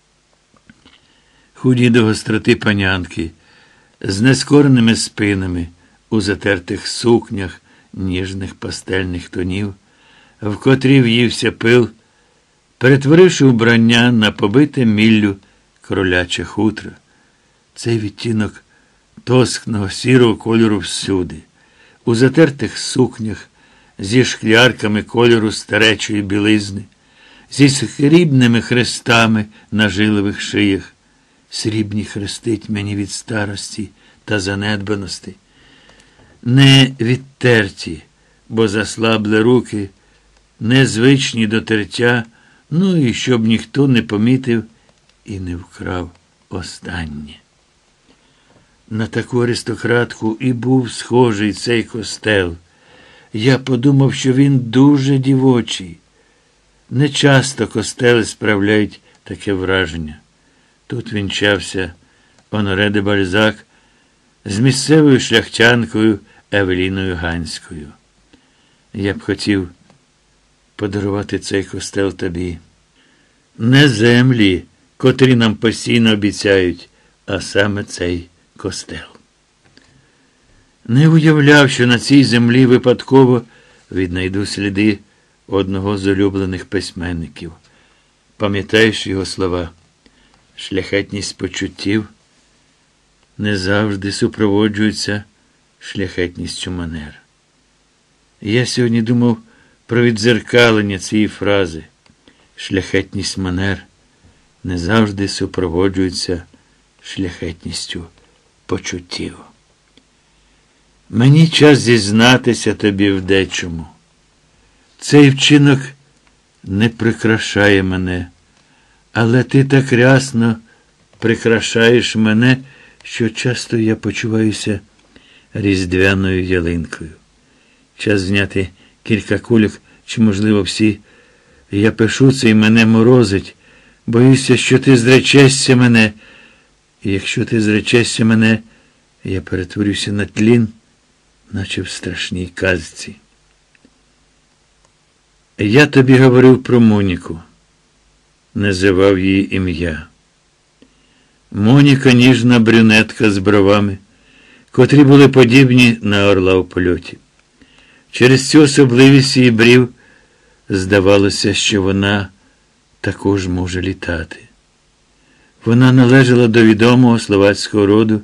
Худі до гостроти панянки, з нескореними спинами, у затертих сукнях ніжних пастельних тонів, в котрі в'ївся пил, перетворивши вбрання на побите міллю кроляче хутро. Цей відтінок тоскного сірого кольору всюди, у затертих сукнях, зі шклярками кольору старечої білизни, зі срібними хрестами на жилових шиях. Срібні хрестить мені від старості та занедбаності. Не відтерті, бо заслабли руки, незвичні до тертя, ну і щоб ніхто не помітив і не вкрав останнє. На таку аристократку і був схожий цей костел. Я подумав, що він дуже дівочий. Нечасто костели справляють таке враження. Тут вінчався Оноре де Бальзак з місцевою шляхтянкою Евеліною Ганською. Я б хотів подарувати цей костел тобі. Не землі, котрі нам постійно обіцяють, а саме цей костел. Не уявляв, що на цій землі випадково віднайду сліди одного з улюблених письменників. Пам'ятаєш його слова? Шляхетність почуттів не завжди супроводжується шляхетністю манер. Я сьогодні думав про віддзеркалення цієї фрази. Шляхетність манер не завжди супроводжується шляхетністю почуттів. Мені час зізнатися тобі в дечому. Цей вчинок не прикрашає мене, але ти так рясно прикрашаєш мене, що часто я почуваюся різдвяною ялинкою. Час зняти кілька кульок, чи, можливо, всі. Я пишу це і мене морозить. Боюся, що ти зречешся мене. І якщо ти зречешся мене, я перетворюся на тлін, наче в страшній казці. Я тобі говорив про Моніку. Називав її ім'я. Моніка – ніжна брюнетка з бровами, котрі були подібні на орла у польоті. Через цю особливість її брів здавалося, що вона також може літати. Вона належала до відомого словацького роду.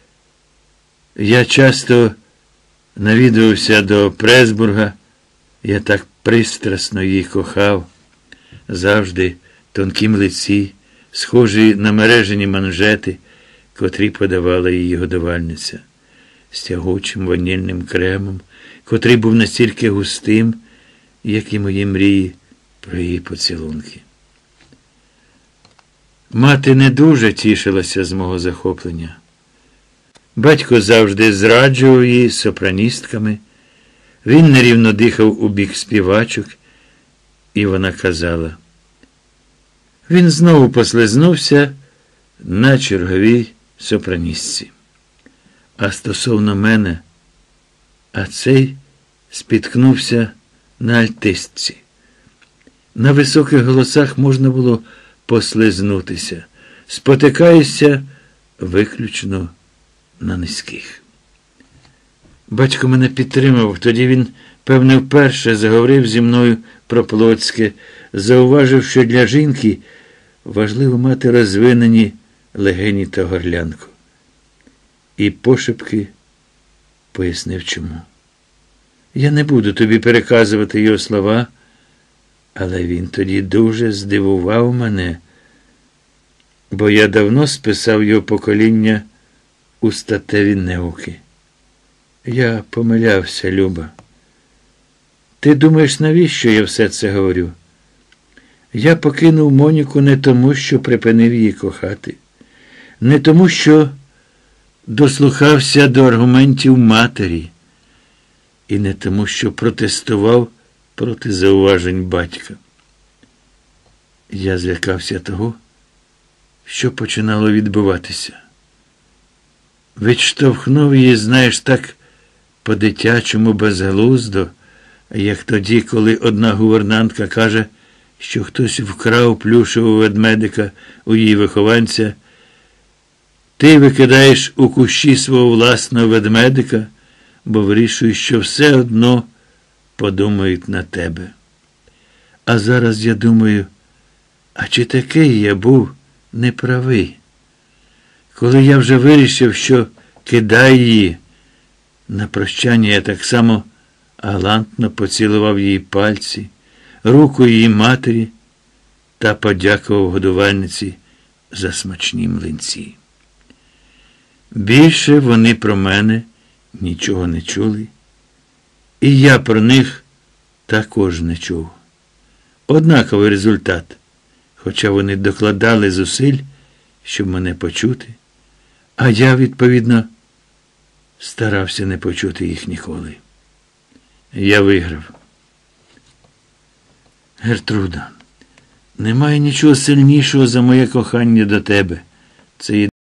Я часто навідувався до Пресбурга, я так пристрасно її кохав, завжди тонкі млиці, схожі на мережені манжети, котрі подавала її годувальниця, з тягучим ванільним кремом, котрий був настільки густим, як і мої мрії про її поцілунки. Мати не дуже тішилася з мого захоплення. Батько завжди зраджував її сопраністками. Він нерівно дихав у бік співачок, і вона казала. Він знову послизнувся на черговій сопраністці. А стосовно мене, а цей спіткнувся на альтистці. На високих голосах можна було послизнутися. Спотикаюся виключно на низьких. Батько мене підтримав, тоді він, певне, вперше заговорив зі мною про Плотське, зауважив, що для жінки важливо мати розвинені легені та горлянку. І пошепки пояснив чому. Я не буду тобі переказувати його слова, але він тоді дуже здивував мене, бо я давно списав його покоління у статеві науки. Я помилявся, Люба. Ти думаєш, навіщо я все це говорю? Я покинув Моніку не тому, що припинив її кохати, не тому, що дослухався до аргументів матері, і не тому, що протестував проти зауважень батька. Я злякався того, що починало відбуватися. Відштовхнув її, знаєш, так по-дитячому безглуздо, як тоді, коли одна гувернантка каже, що хтось вкрав плюшевого ведмедика у її вихованця. Ти викидаєш у кущі свого власного ведмедика, бо вирішуєш, що все одно подумають на тебе. А зараз я думаю, а чи такий я був неправий? Коли я вже вирішив, що кидаю її, на прощання я так само галантно поцілував її пальці, руку її матері та подякував годувальниці за смачні млинці. Більше вони про мене нічого не чули, і я про них також не чув. Однаковий результат, хоча вони докладали зусиль, щоб мене почути, а я, відповідно, старався не почути їх ніколи. Я виграв. Гертруда, немає нічого сильнішого за моє кохання до тебе. Це є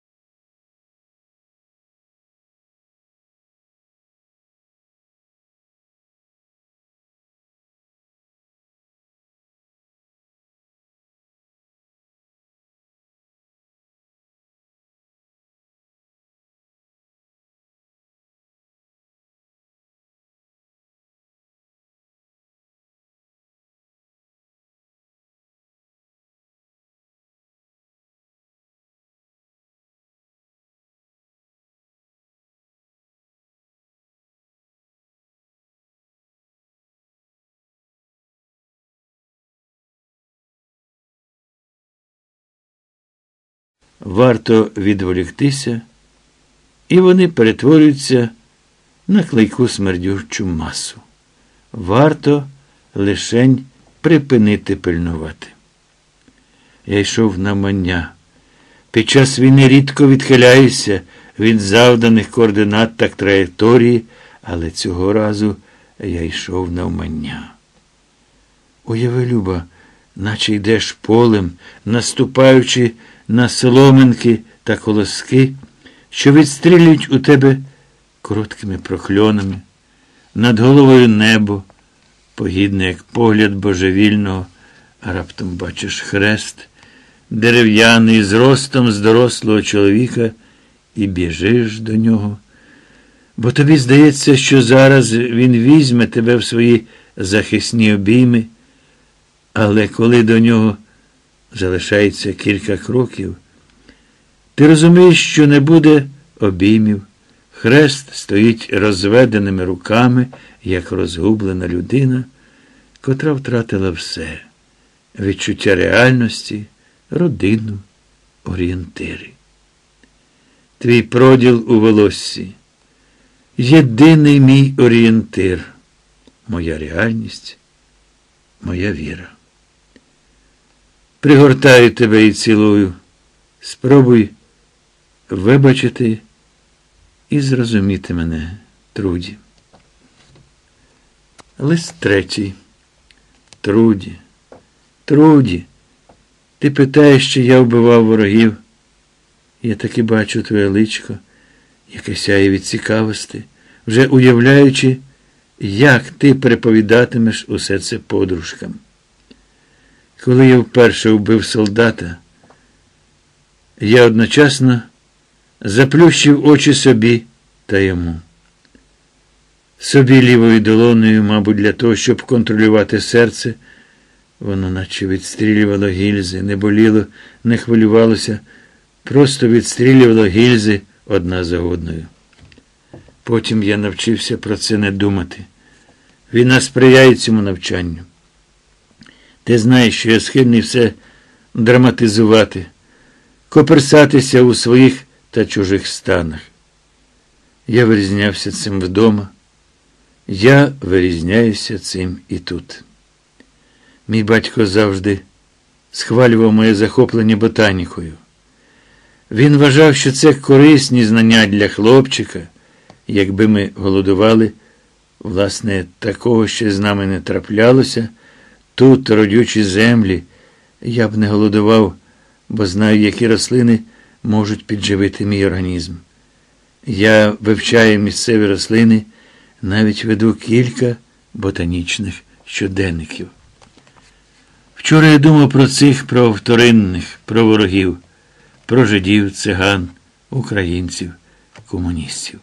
варто відволіктися, і вони перетворюються на клейку смердючу масу. Варто лишень припинити пильнувати. Я йшов навмання. Під час війни рідко відхиляюся від завданих координат та траєкторії, але цього разу я йшов навмання. Уяви, Люба, наче йдеш полем, наступаючи на соломинки та колоски, що відстрілюють у тебе короткими прокльонами, над головою небо, погідне, як погляд божевільного, а раптом бачиш хрест, дерев'яний, з ростом з дорослого чоловіка, і біжиш до нього. Бо тобі здається, що зараз він візьме тебе в свої захисні обійми, але коли до нього залишається кілька кроків, ти розумієш, що не буде обіймів. Хрест стоїть розведеними руками, як розгублена людина, котра втратила все – відчуття реальності, родину, орієнтири. Твій проділ у волоссі – єдиний мій орієнтир, моя реальність, моя віра. Пригортаю тебе і цілую. Спробуй вибачити і зрозуміти мене, Труді. Лист третій. Труді, Труді, ти питаєш, чи я вбивав ворогів. Я таки бачу твоє личко, яке сяє від цікавості, вже уявляючи, як ти переповідатимеш усе це подружкам. Коли я вперше вбив солдата, я одночасно заплющив очі собі та йому. Собі лівою долонею, мабуть, для того, щоб контролювати серце, воно наче відстрілювало гільзи, не боліло, не хвилювалося, просто відстрілювало гільзи одна за одною. Потім я навчився про це не думати. Війна сприяє цьому навчанню. Ти знаєш, що я схильний все драматизувати, коперсатися у своїх та чужих станах. Я вирізнявся цим вдома. Я вирізняюся цим і тут. Мій батько завжди схвалював моє захоплення ботанікою. Він вважав, що це корисні знання для хлопчика. Якби ми голодували, власне, такого ще з нами не траплялося, тут, родючі землі, я б не голодував, бо знаю, які рослини можуть підживити мій організм. Я вивчаю місцеві рослини, навіть веду кілька ботанічних щоденників. Вчора я думав про цих правовторинних, про ворогів, про жидів, циган, українців, комуністів.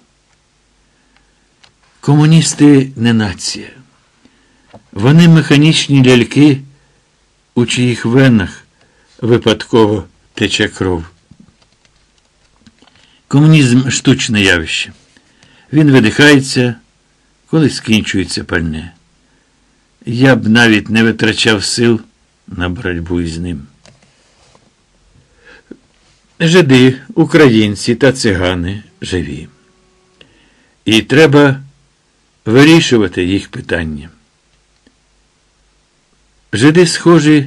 Комуністи не нація. Вони механічні ляльки, у чиїх венах випадково тече кров. Комунізм – штучне явище. Він видихається, коли скінчується пальне. Я б навіть не витрачав сил на боротьбу із ним. Жиди, українці та цигани живі. І треба вирішувати їх питання. Жиди схожі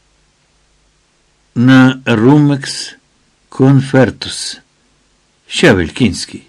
на румекс конфертус, щавель кінський.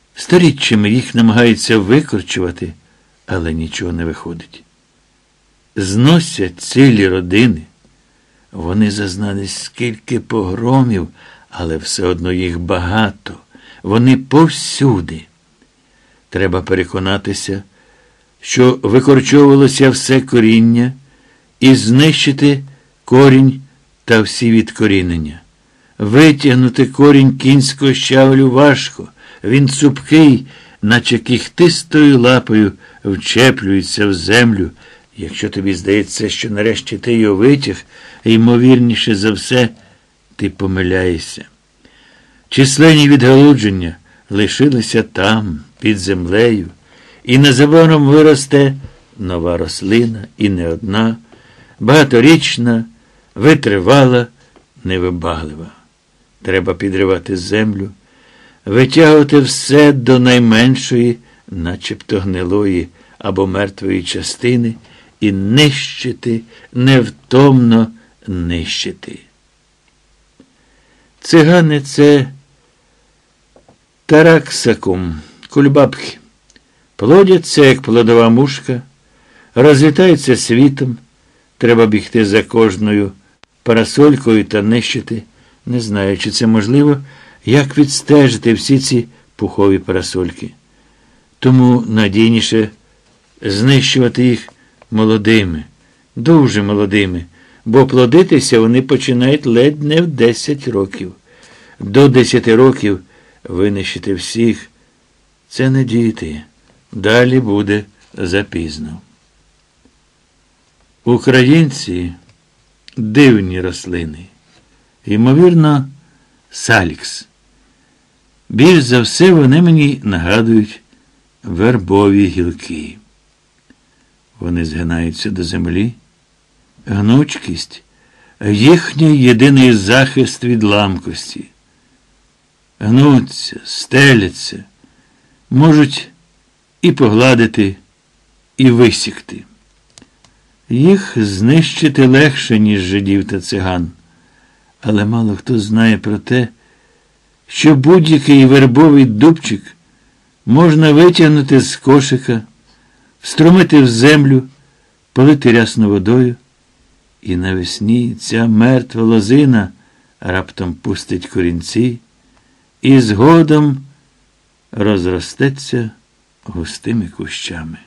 Сторіччями їх намагаються викорчувати, але нічого не виходить. зносять цілі родини. Вони зазнали скільки погромів, але все одно їх багато. Вони повсюди. Треба переконатися, що викорчовувалося все коріння і знищити корінь та всі відкорінення. Витягнути корінь кінського щавлю важко. Він цупкий, наче кіхтистою лапою вчеплюється в землю. Якщо тобі здається, що нарешті ти його витяг, ймовірніше за все, ти помиляєшся. Численні відгалудження лишилися там, під землею, і незабаром виросте нова рослина, і не одна, багаторічна, витривала, невибаглива. Треба підривати землю, витягувати все до найменшої, начебто гнилої або мертвої частини, і нищити, невтомно нищити. Цигани – це тараксакум, кульбабки. Плодяться, як плодова мушка, розлітаються світом, треба бігти за кожною парасолькою та нищити, не знаю, чи це можливо, як відстежити всі ці пухові парасольки. Тому надійніше знищувати їх молодими, дуже молодими, бо плодитися вони починають ледь не в десять років. До десяти років винищити всіх – це не діти. Далі буде запізно. Українці – дивні рослини. Ймовірно, салікс. Більш за все вони мені нагадують вербові гілки. Вони згинаються до землі. Гнучкість – їхній єдиний захист від ламкості. Гнуться, стеляться, можуть і погладити, і висікти. Їх знищити легше, ніж жидів та циган. Але мало хто знає про те, що будь-який вербовий дубчик можна витягнути з кошика, встромити в землю, полити рясно водою, і навесні ця мертва лозина раптом пустить корінці і згодом розростеться густими кущами.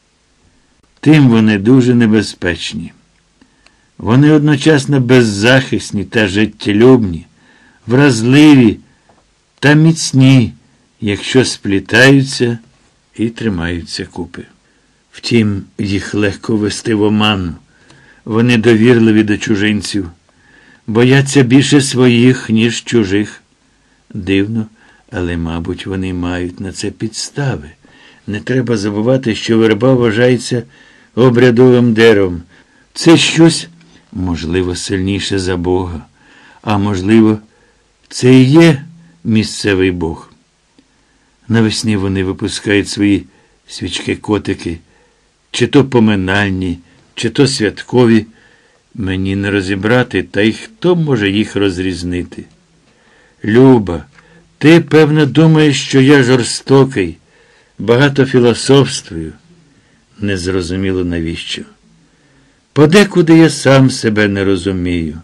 Тим вони дуже небезпечні. Вони одночасно беззахисні та життєлюбні, вразливі та міцні, якщо сплітаються і тримаються купи. Втім, їх легко вести в оману. Вони довірливі до чужинців, бояться більше своїх, ніж чужих. Дивно, але, мабуть, вони мають на це підстави. Не треба забувати, що верба вважається обрядовим деревом. Це щось, можливо, сильніше за Бога, а можливо, це і є місцевий Бог. Навесні вони випускають свої свічки-котики, чи то поминальні, чи то святкові. Мені не розібрати, та й хто може їх розрізнити. Люба, ти, певно, думаєш, що я жорстокий, багато філософствую. Незрозуміло навіщо. Подекуди я сам себе не розумію.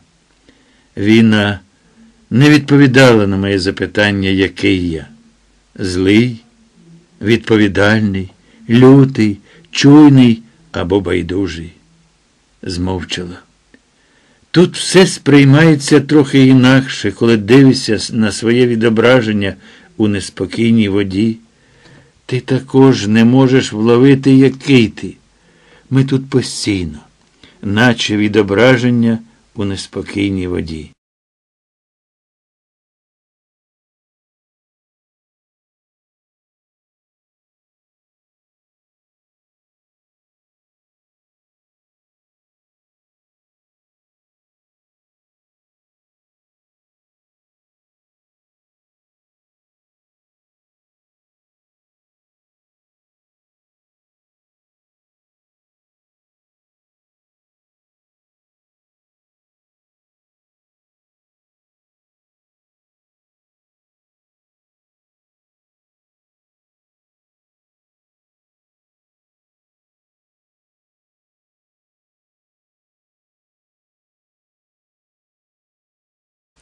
Війна не відповідала на моє запитання, який я. Злий, відповідальний, лютий, чуйний або байдужий. Змовчала. Тут все сприймається трохи інакше, коли дивишся на своє відображення у неспокійній воді. Ти також не можеш вловити, який ти. Ми тут постійно, наче відображення у неспокійній воді.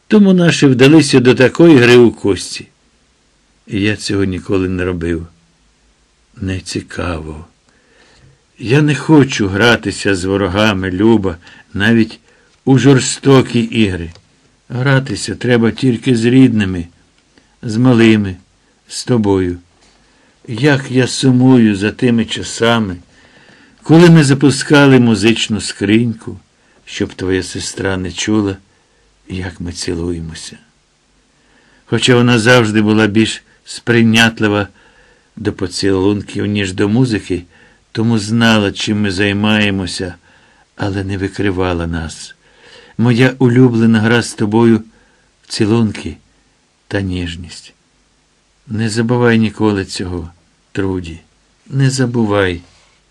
Тому наші вдалися до такої гри у кості. І я цього ніколи не робив. Не цікаво. Я не хочу гратися з ворогами, Люба, навіть у жорстокі ігри. Гратися треба тільки з рідними, з малими, з тобою. Як я сумую за тими часами, коли ми запускали музичну скриньку, щоб твоя сестра не чула, як ми цілуємося. Хоча вона завжди була більш сприйнятлива до поцілунків, ніж до музики, тому знала, чим ми займаємося, але не викривала нас. Моя улюблена гра з тобою – цілунки та ніжність. Не забувай ніколи цього, Труді, не забувай.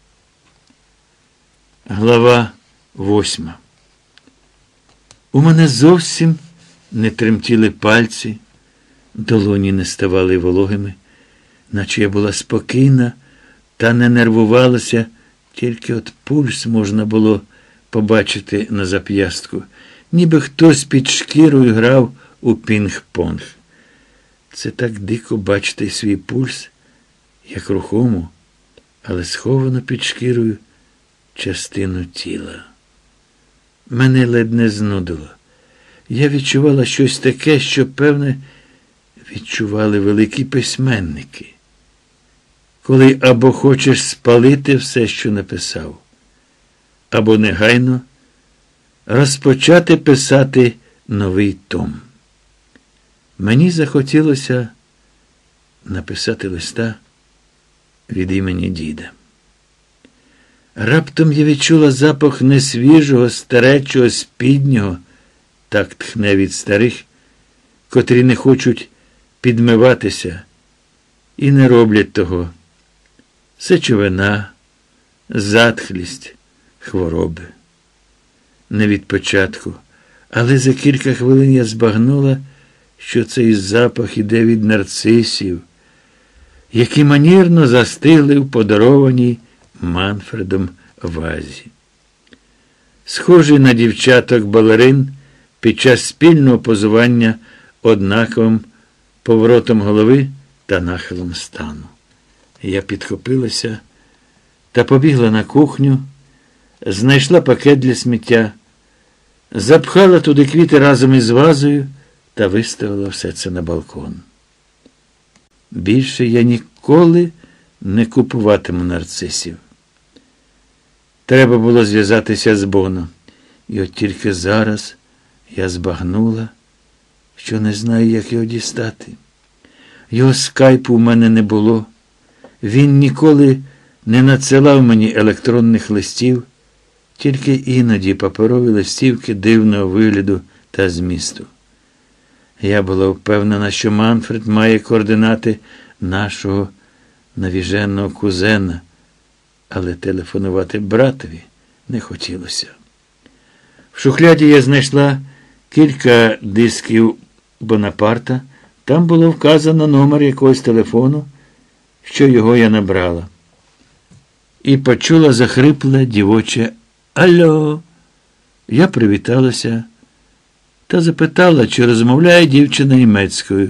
Глава восьма. У мене зовсім не тремтіли пальці, долоні не ставали вологими, наче я була спокійна та не нервувалася, тільки от пульс можна було побачити на зап'ястку, ніби хтось під шкірою грав у пінг-понг. Це так дико бачити свій пульс, як рухому, але сховано під шкірою частину тіла. Мене ледь не знудило. Я відчувала щось таке, що, певне, відчували великі письменники. Коли або хочеш спалити все, що написав, або негайно розпочати писати новий том. Мені захотілося написати листа від імені діда. Раптом я відчула запах несвіжого, старечого, спіднього, так тхне від старих, котрі не хочуть підмиватися і не роблять того. Сечовина, затхлість, хвороби. Не від початку, але за кілька хвилин я збагнула, що цей запах іде від нарцисів, які манірно застигли в подарованій Манфредом вазі. Схожий на дівчаток-балерин під час спільного позування однаковим поворотом голови та нахилом стану. Я підхопилася та побігла на кухню, знайшла пакет для сміття, запхала туди квіти разом із вазою та виставила все це на балкон. Більше я ніколи не купуватиму нарцисів. Треба було зв'язатися з Боно. І от тільки зараз я збагнула, що не знаю, як його дістати. Його скайпу в мене не було. Він ніколи не надсилав мені електронних листів, тільки іноді паперові листівки дивного вигляду та змісту. Я була впевнена, що Манфред має координати нашого навіженого кузена, але телефонувати братові не хотілося. В шухляді я знайшла кілька дисків Бонапарта. Там було вказано номер якогось телефону, що його я набрала. І почула захрипле дівоче «Алло!». Я привіталася та запитала, чи розмовляє дівчина німецькою.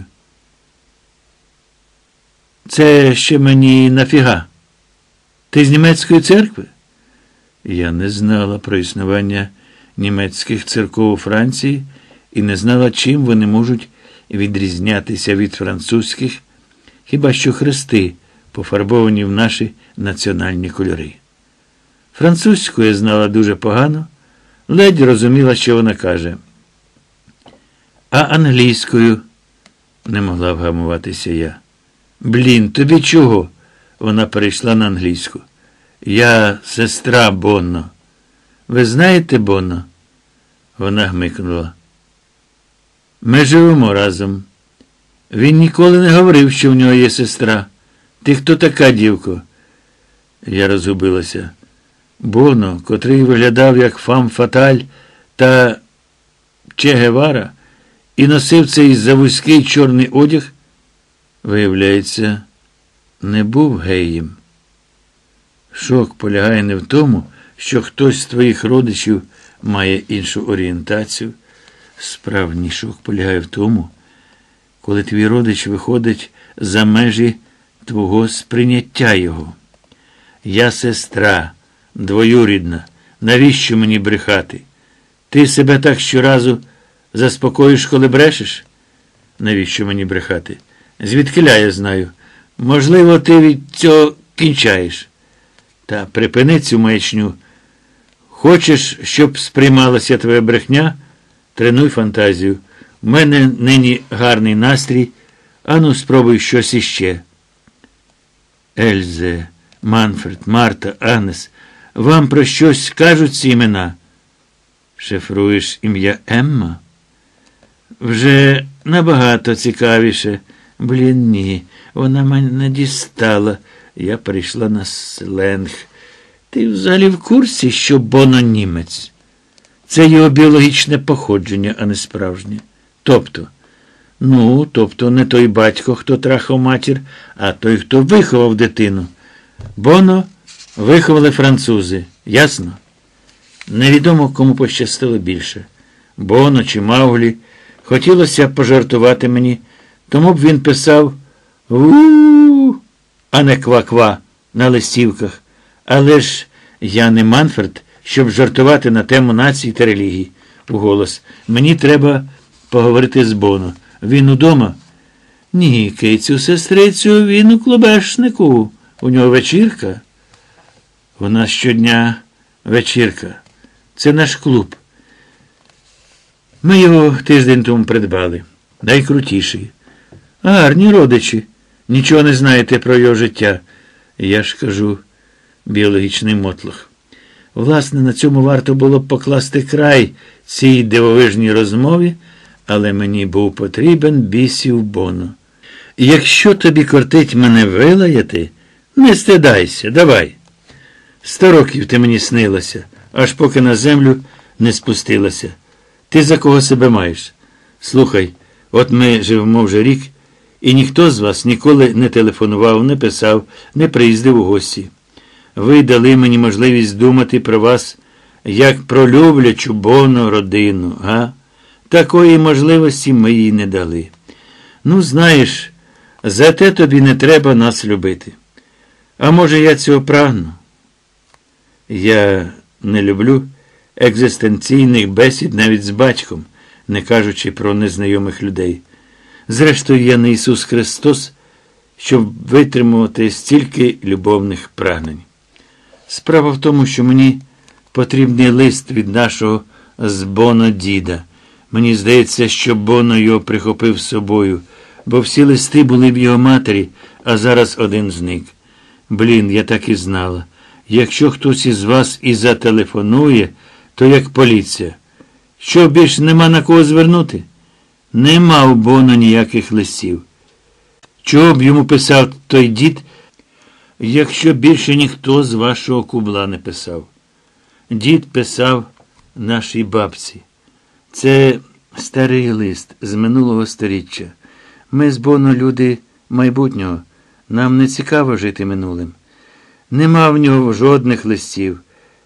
«Це ще мені нафіга? Ти з німецької церкви?» Я не знала про існування німецьких церков у Франції і не знала, чим вони можуть відрізнятися від французьких, хіба що хрести, пофарбовані в наші національні кольори. Французьку я знала дуже погано, ледь розуміла, що вона каже. А англійською не могла вгамуватися я. «Блін, тобі чого?» Вона перейшла на англійську. «Я сестра Бонно. Ви знаєте Бонно?» Вона гмикнула. «Ми живемо разом. Він ніколи не говорив, що в нього є сестра. Ти хто така, дівко?» Я розгубилася. Боно, котрий виглядав як фам-фаталь та Че Гевара і носив цей завузький чорний одяг, виявляється, не був геєм. Шок полягає не в тому, що хтось з твоїх родичів має іншу орієнтацію, Справжній шок полягає в тому, коли твій родич виходить за межі твого сприйняття його. Я сестра, двоюрідна. Навіщо мені брехати? Ти себе так щоразу заспокоїш, коли брешеш? Навіщо мені брехати? Звідкиля я знаю? Можливо, ти від цього кінчаєш. Та припини цю маячню. Хочеш, щоб сприймалася твоя брехня? Тренуй фантазію. У мене нині гарний настрій. Ану, спробуй щось іще. Ельзе, Манфред, Марта, Агнес, вам про щось кажуть ці імена? Шифруєш ім'я Емма? Вже набагато цікавіше. Блін, ні, вона мене дістала. Я прийшла на сленг. Ти взагалі в курсі, що Боно німець? Це його біологічне походження, а не справжнє. Тобто, ну, тобто не той батько, хто трахав матір, а той, хто виховав дитину. Боно виховали французи. Ясно? Невідомо, кому пощастило більше. Боно чи Мауглі. Хотілося пожартувати мені, тому б він писав «у-у-у», а не «ква-ква» на листівках. Але ж я не Манфред, щоб жартувати на тему нації та релігії. Уголос. Мені треба поговорити з Боно. Він удома? Ні, кицю, сестрицю, він у клубешнику. У нього вечірка. У нас щодня вечірка. Це наш клуб. Ми його тиждень тому придбали. Найкрутіший. Гарні родичі. Нічого не знаєте про його життя. Я ж кажу, біологічний мотлох. Власне, на цьому варто було б покласти край цій дивовижній розмові, але мені був потрібен бісів Боно. Якщо тобі кортить мене вилаяти, не стидайся, давай. Сто років ти мені снилася, аж поки на землю не спустилася. Ти за кого себе маєш? Слухай, от ми живемо вже рік, і ніхто з вас ніколи не телефонував, не писав, не приїздив у гості. Ви дали мені можливість думати про вас, як про люблячу Боно родину, га? Такої можливості ми їй не дали. Ну, знаєш, зате тобі не треба нас любити. А може, я цього прагну? Я не люблю екзистенційних бесід навіть з батьком, не кажучи про незнайомих людей. Зрештою, я не Ісус Христос, щоб витримувати стільки любовних прагнень. Справа в тому, що мені потрібний лист від нашого з Боно діда. Мені здається, що Боно його прихопив з собою, бо всі листи були в його матері, а зараз один зник. Блін, я так і знала. Якщо хтось із вас і зателефонує, то як поліція. Що, більш нема на кого звернути? Нема у Боно ніяких листів. Чого б йому писав той дід, якщо більше ніхто з вашого кубла не писав? Дід писав нашій бабці. Це старий лист з минулого сторіччя. Ми з Боно люди майбутнього. Нам не цікаво жити минулим. Нема в нього жодних листів.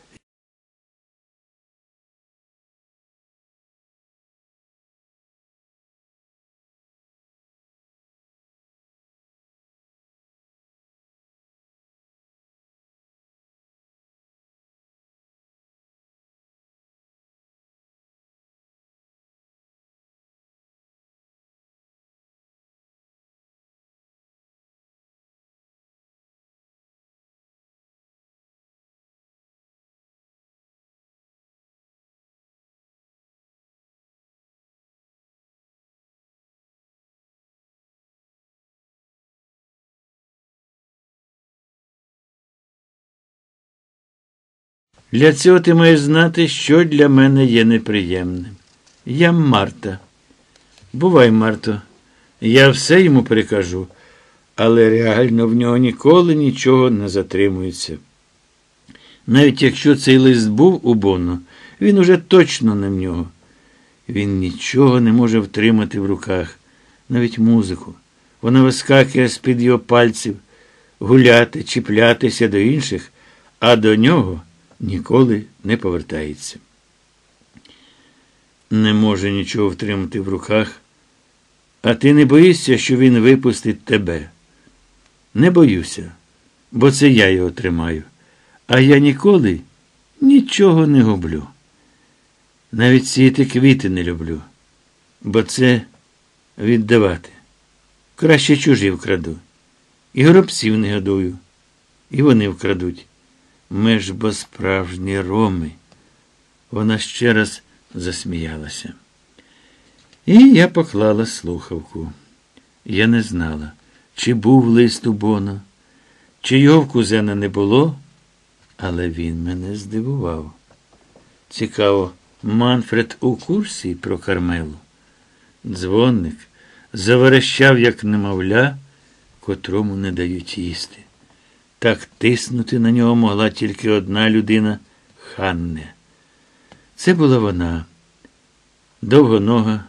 Для цього ти маєш знати, що для мене є неприємним. Я Марта. Бувай, Марто, я все йому перекажу, але реально в нього ніколи нічого не затримується. Навіть якщо цей лист був у Боно, він уже точно не в нього. Він нічого не може втримати в руках, навіть музику. Вона вискакує з-під його пальців, гуляти, чіплятися до інших, а до нього ніколи не повертається. не може нічого втримати в руках. А ти не боїшся, що він випустить тебе? Не боюся, бо це я його тримаю. А я ніколи нічого не гублю. Навіть сіяти квіти не люблю, бо це віддавати. Краще чужі вкраду. І горобців не годую, і вони вкрадуть. Ми ж бо справжні роми. Вона ще раз засміялася. І я поклала слухавку. Я не знала, чи був лист у Бона, чи його в кузена не було, але він мене здивував. Цікаво, Манфред у курсі про Кармелу? Дзвонник заверещав, як немовля, котрому не дають їсти. Так тиснути на нього могла тільки одна людина – Ханне. Це була вона, довгонога,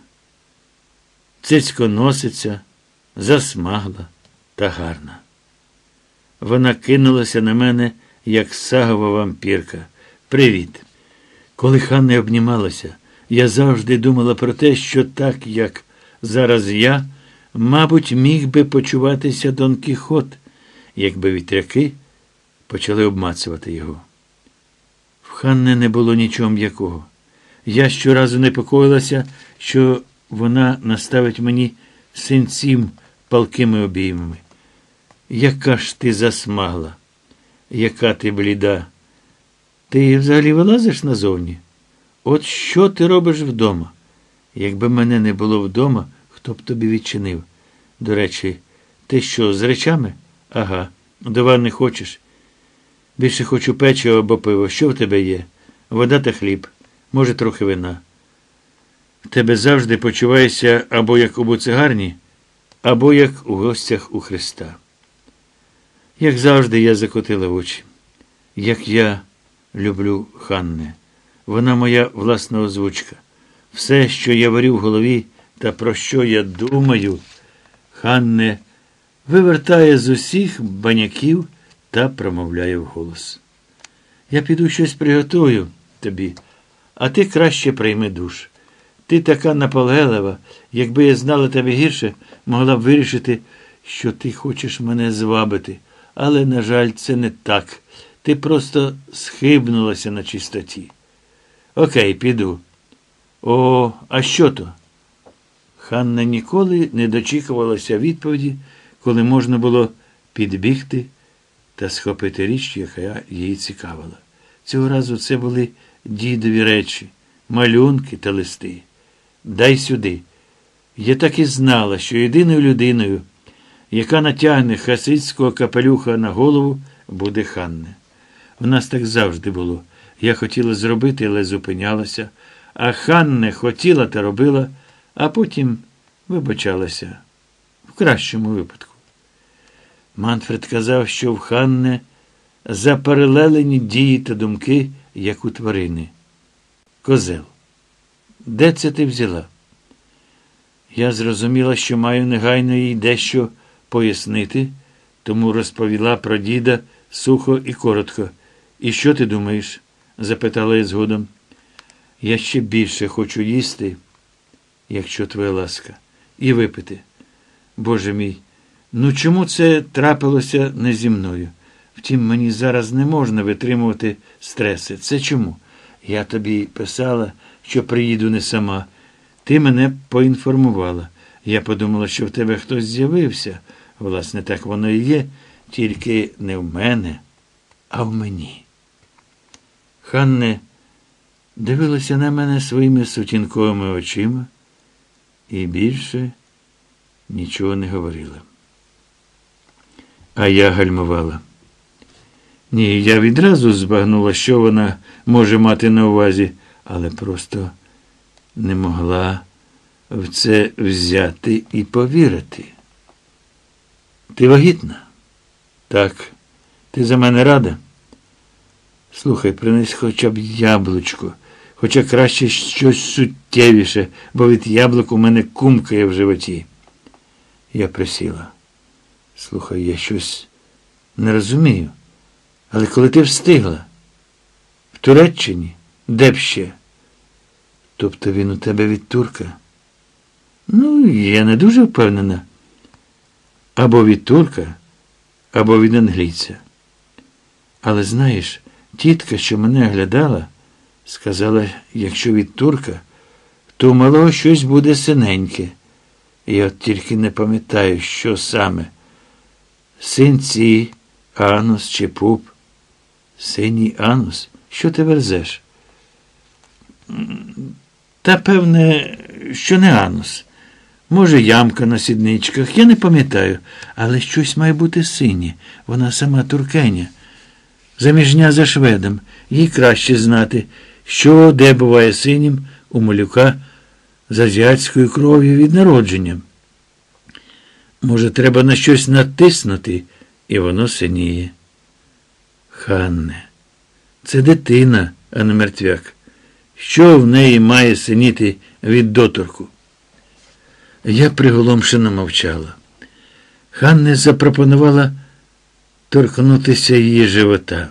цицьконосиця, засмагла та гарна. Вона кинулася на мене, як сагова вампірка. «Привіт!» Коли Ханна обнімалася, я завжди думала про те, що так, як зараз я, мабуть, міг би почуватися Дон Кіхот, якби вітряки почали обмацувати його. В Ханни не було нічого м'якого. Я щоразу непокоїлася, що вона наставить мені синців палкими обіймами. Яка ж ти засмагла, яка ти бліда. Ти взагалі вилазиш назовні? От що ти робиш вдома? Якби мене не було вдома, хто б тобі відчинив? До речі, ти що, з речами? Ага. До ванни хочеш? Більше хочу печиво або пиво. Що в тебе є? Вода та хліб. Може, трохи вина. В тебе завжди почуваєшся або як у буцегарні, або як у гостях у Христа. Як завжди, я закотила очі. Як я люблю Ханне. Вона моя власна озвучка. Все, що я варю в голові та про що я думаю, Ханне вивертає з усіх баняків та промовляє вголос. Я піду щось приготую тобі, а ти краще прийми душ. Ти така наполеглива, якби я знала тебе гірше, могла б вирішити, що ти хочеш мене звабити. Але, на жаль, це не так. Ти просто схибнулася на чистоті. Окей, піду. О, а що то? Ханна ніколи не дочікувалася відповіді, коли можна було підбігти та схопити річ, яка її цікавила. Цього разу це були дідові речі, малюнки та листи. Дай сюди. Я так і знала, що єдиною людиною, яка натягне хасидського капелюха на голову, буде Ханне. У нас так завжди було. Я хотіла зробити, але зупинялася, а Ханне хотіла та робила, а потім вибачалася. В кращому випадку. Манфред казав, що в Ханне запаралелені дії та думки, як у тварини. Козел. Де це ти взяла? Я зрозуміла, що маю негайно їй дещо пояснити, тому розповіла про діда сухо і коротко. І що ти думаєш? Запитала я згодом. Я ще більше хочу їсти, якщо твоя ласка, і випити. Боже мій, ну чому це трапилося не зі мною? Втім, мені зараз не можна витримувати стреси. Це чому? Я тобі писала, що приїду не сама. Ти мене поінформувала. Я подумала, що в тебе хтось з'явився. Власне, так воно і є, тільки не в мене, а в мені. Ханне дивилася на мене своїми сутінковими очима і більше нічого не говорила. А я гальмувала. Ні, я відразу збагнула, що вона може мати на увазі, але просто не могла в це взяти і повірити. Ти вагітна? Так. Ти за мене рада? Слухай, принес хоча б яблучко, хоча краще щось суттєвіше, бо від яблук у мене кумкає в животі. Я присіла. Слухай, я щось не розумію. Але коли ти встигла? В Туреччині? Де б ще? Тобто він у тебе від турка? Ну, я не дуже впевнена. Або від турка, або від англійця. Але знаєш, тітка, що мене оглядала, сказала, якщо від турка, то у малого щось буде синеньке. Я от тільки не пам'ятаю, що саме. Синці, анус чи пуп. Синій анус? Що ти верзеш? Та, певне, що не анус. Може, ямка на сідничках, я не пам'ятаю, але щось має бути синє. Вона сама туркеня. Заміжня за шведом. Їй краще знати, що де буває синім у малюка з азіатською кров'ю від народження. Може, треба на щось натиснути, і воно синіє. Ханне, це дитина, а не мертвяк. Що в неї має синіти від доторку? Я приголомшено мовчала. Ханне запропонувала торкнутися її живота.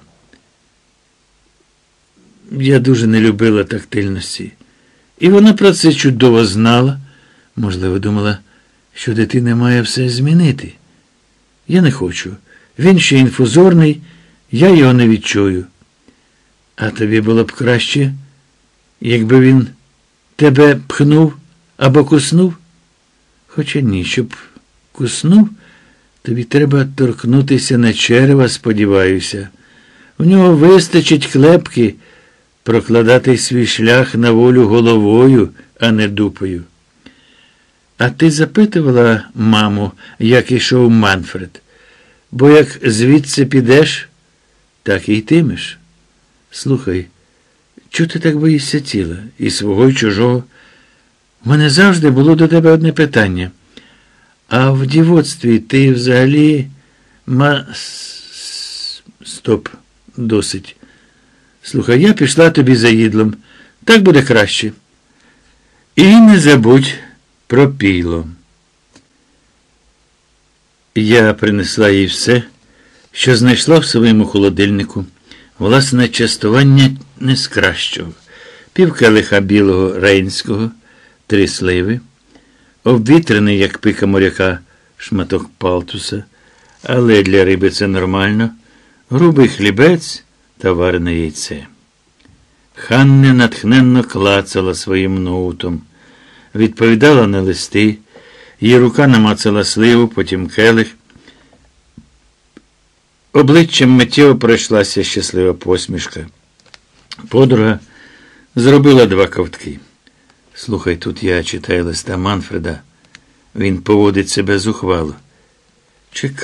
Я дуже не любила тактильності. І вона про це чудово знала. Можливо, думала, що дитина має все змінити. Я не хочу. Він ще інфузорний, я його не відчую. А тобі було б краще, якби він тебе пхнув або куснув? Хоча ні, щоб куснув, тобі треба торкнутися на черева, сподіваюся. У нього вистачить клепки прокладати свій шлях на волю головою, а не дупою. А ти запитувала маму, як ішов Манфред? Бо як звідси підеш, так і йтимеш. Слухай, чого ти так боїшся тіла? І свого, і чужого? У мене завжди було до тебе одне питання. А в дівоцтві ти взагалі ма... Стоп, досить. Слухай, я пішла тобі за їдлом. Так буде краще. І не забудь про піло. Я принесла їй все, що знайшла в своєму холодильнику. Власне, частування не з кращого. Пів келиха білого рейнського, три сливи, обвітрений, як пика моряка, шматок палтуса, але для риби це нормально, грубий хлібець та варене яйце. Ханне натхненно клацала своїм ноутом, відповідала на листи, її рука намацала сливу, потім келих. Обличчям миттєво пройшлася щаслива посмішка. Подруга зробила два ковтки. Слухай, тут я читаю листа Манфреда. Він поводить себе зухвало. Чекай.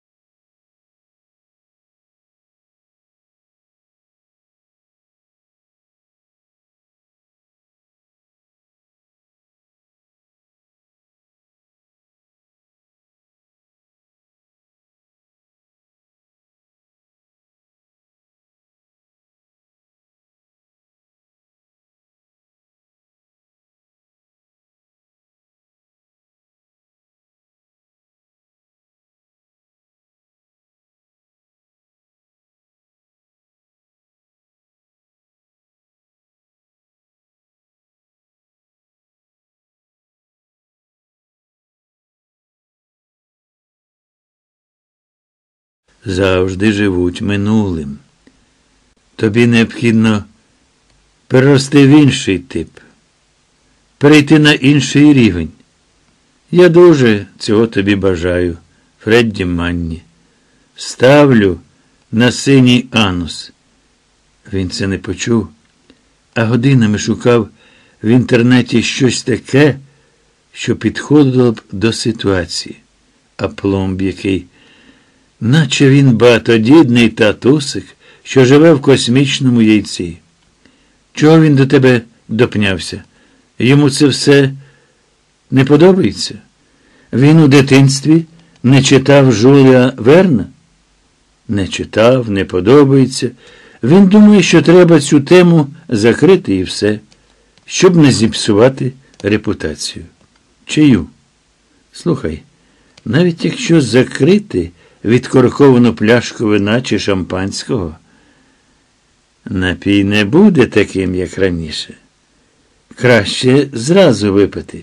Завжди живуть минулим. Тобі необхідно перерости в інший тип, перейти на інший рівень. Я дуже цього тобі бажаю, Фредді Манні. Ставлю на синій анус. Він це не почув, а годинами шукав в інтернеті щось таке, що підходило б до ситуації. А пломб який, наче він багатодідний татусик, що живе в космічному яйці. Чого він до тебе допнявся? Йому це все не подобається? Він у дитинстві не читав Жюля Верна? Не читав, не подобається. Він думає, що треба цю тему закрити і все, щоб не зіпсувати репутацію. Чию? Слухай, навіть якщо закрити відкорковану пляшку вина чи шампанського, напій не буде таким, як раніше. Краще зразу випити.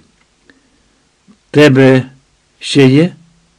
Тебе ще є?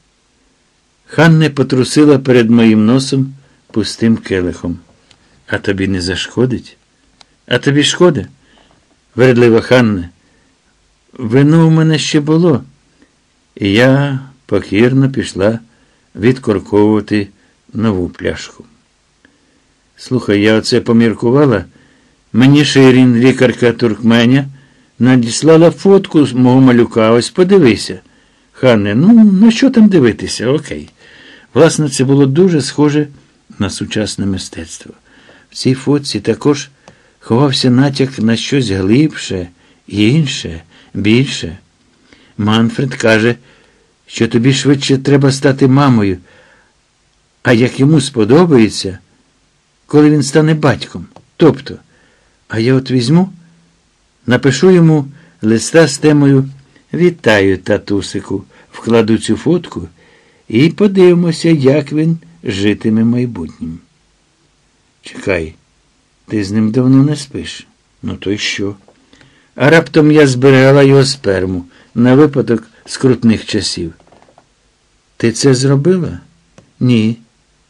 Ханне потрусила перед моїм носом пустим келихом. А тобі не зашкодить? А тобі шкода? Вередлива Ханне. Вино в мене ще було. І я покірно пішла відкорковувати нову пляшку. Слухай, я оце поміркувала. Мені Ширін, лікарка Туркменя, надіслала фотку з мого малюка. Ось подивися. Ханне, ну, на що там дивитися? Окей. Власне, це було дуже схоже на сучасне мистецтво. В цій фотці також ховався натяк на щось глибше, інше, більше. Манфред каже, що тобі швидше треба стати мамою, а як йому сподобається, коли він стане батьком. Тобто, а я от візьму, напишу йому листа з темою «Вітаю, татусику», вкладу цю фотку і подивимося, як він житиме майбутнім. Чекай, ти з ним давно не спиш. Ну то й що? А раптом я зберегла його сперму на випадок скрутних часів. Ти це зробила? Ні.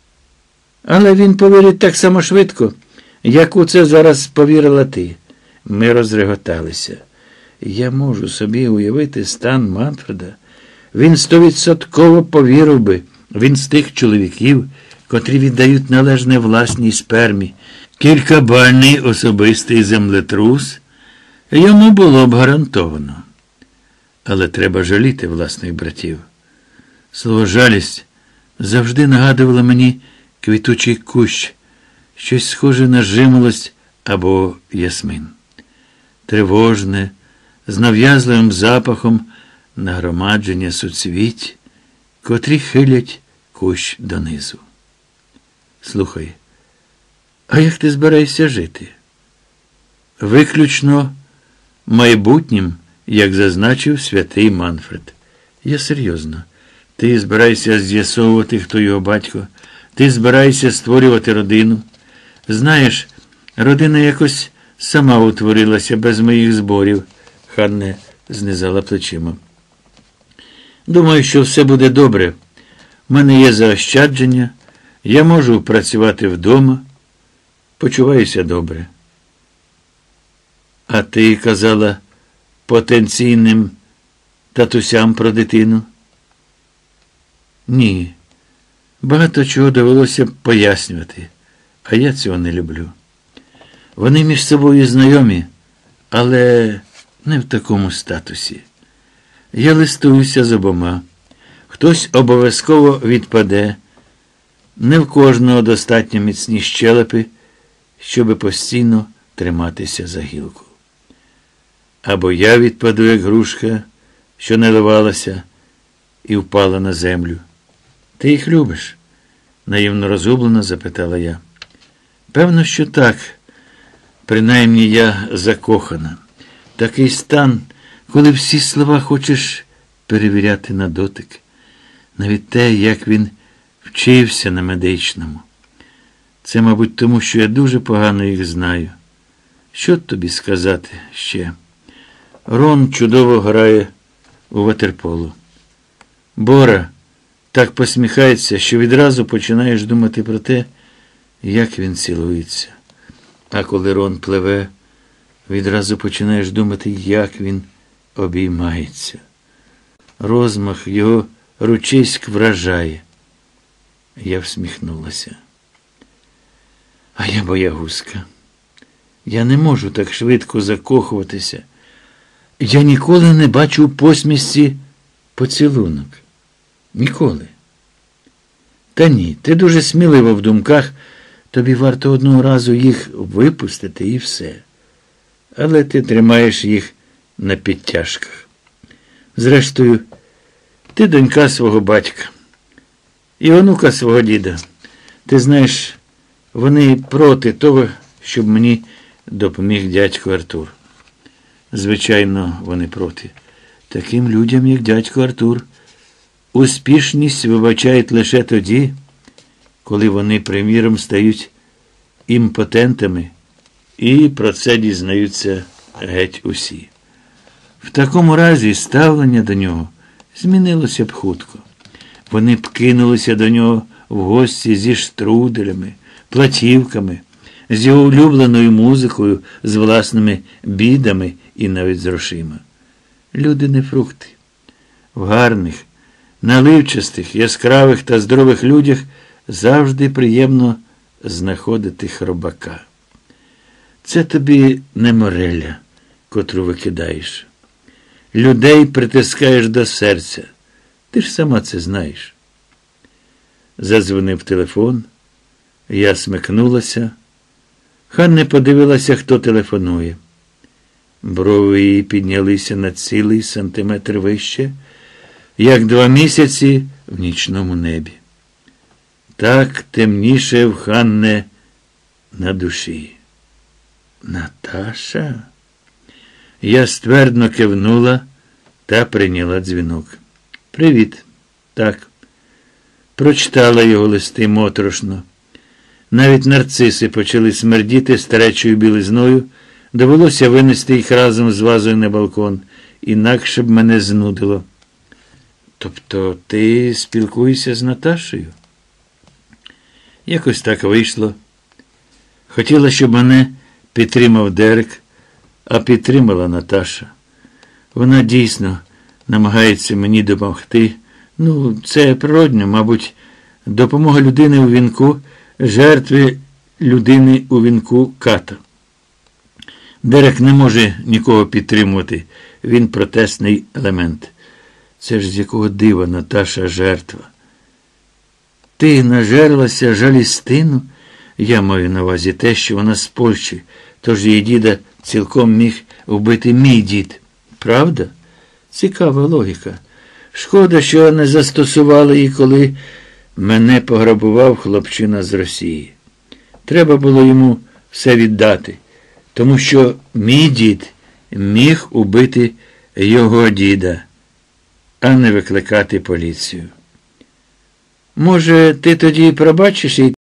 Але він повірить так само швидко, як у це зараз повірила ти. Ми розреготалися. Я можу собі уявити стан Манфреда. Він стовідсотково повірив би. Він з тих чоловіків, котрі віддають належне власній спермі. Кількабальний особистий землетрус йому було б гарантовано. Але треба жаліти власних братів. Слово «жалість» завжди нагадувало мені квітучий кущ, щось схоже на жимолость або ясмин. Тривожне, з нав'язливим запахом нагромадження суцвіть, котрі хилять кущ донизу. Слухай, а як ти збираєшся жити? Виключно майбутнім, як зазначив святий Манфред. Я серйозно. Ти збираєшся з'ясовувати, хто його батько. Ти збираєшся створювати родину. Знаєш, родина якось сама утворилася без моїх зборів. Ханне знизала плечима. Думаю, що все буде добре. У мене є заощадження. Я можу працювати вдома. Почуваюся добре. А ти казала потенційним татусям про дитину? Ні. Багато чого довелося пояснювати, а я цього не люблю. Вони між собою знайомі, але не в такому статусі. Я листуюся з обома. Хтось обов'язково відпаде. Не в кожного достатньо міцні щелепи, щоби постійно триматися за гілку. Або я відпаду, як грушка, що не ливалася і впала на землю. Ти їх любиш? Наївно розгублено запитала я. Певно, що так. Принаймні я закохана. Такий стан, коли всі слова хочеш перевіряти на дотик. Навіть те, як він вчився на медичному. Це, мабуть, тому, що я дуже погано їх знаю. Що тобі сказати ще? Рон чудово грає у ватерполо. Бора так посміхається, що відразу починаєш думати про те, як він цілується. А коли Рон пливе, відразу починаєш думати, як він обіймається. Розмах його ручиськ вражає. Я всміхнулася. А я боягузка. Я не можу так швидко закохуватися. Я ніколи не бачу у посмішці поцілунок. Ніколи. Та ні, ти дуже смілива в думках, тобі варто одного разу їх випустити і все. Але ти тримаєш їх на підтяжках. Зрештою, ти донька свого батька і онука свого діда. Ти знаєш, вони проти того, щоб мені допоміг дядько Артур. Звичайно, вони проти. Таким людям, як дядько Артур, успішність вибачають лише тоді, коли вони, приміром, стають імпотентами і про це дізнаються геть усі. В такому разі ставлення до нього змінилося б хутко. Вони б кинулися до нього в гості зі штруделями, платівками, з його улюбленою музикою, з власними бідами і навіть з грошима. Люди не фрукти. В гарних, наливчастих, яскравих та здорових людях завжди приємно знаходити хробака. Це тобі не мореля, котру викидаєш. Людей притискаєш до серця. Ти ж сама це знаєш. Задзвонив телефон. Я смикнулася. Ханна подивилася, хто телефонує. Брови її піднялися на цілий сантиметр вище, як два місяці в нічному небі. Так темніше в Ханне на душі. Наташа? Я ствердно кивнула та прийняла дзвінок. Привіт. Так. Прочитала його листи моторошно. Навіть нарциси почали смердіти старечою білизною. Довелося винести їх разом з вазою на балкон, інакше б мене знудило. Тобто ти спілкуєшся з Наташею? Якось так вийшло. Хотіла, щоб мене підтримав Дерек, а підтримала Наташа. Вона дійсно намагається мені допомогти. Ну, це природньо, мабуть, допомога людини у вінку, жертві людини у вінку ката. Дерек не може нікого підтримувати, він протестний елемент. Це ж з якого дива Наташа жертва. Ти нажерлася жалістину? Я маю на увазі те, що вона з Польщі, тож її діда цілком міг вбити мій дід. Правда? Цікава логіка. Шкода, що не застосували її, коли мене пограбував хлопчина з Росії. Треба було йому все віддати, тому що мій дід міг убити його діда, а не викликати поліцію. Може, ти тоді пробачиш їй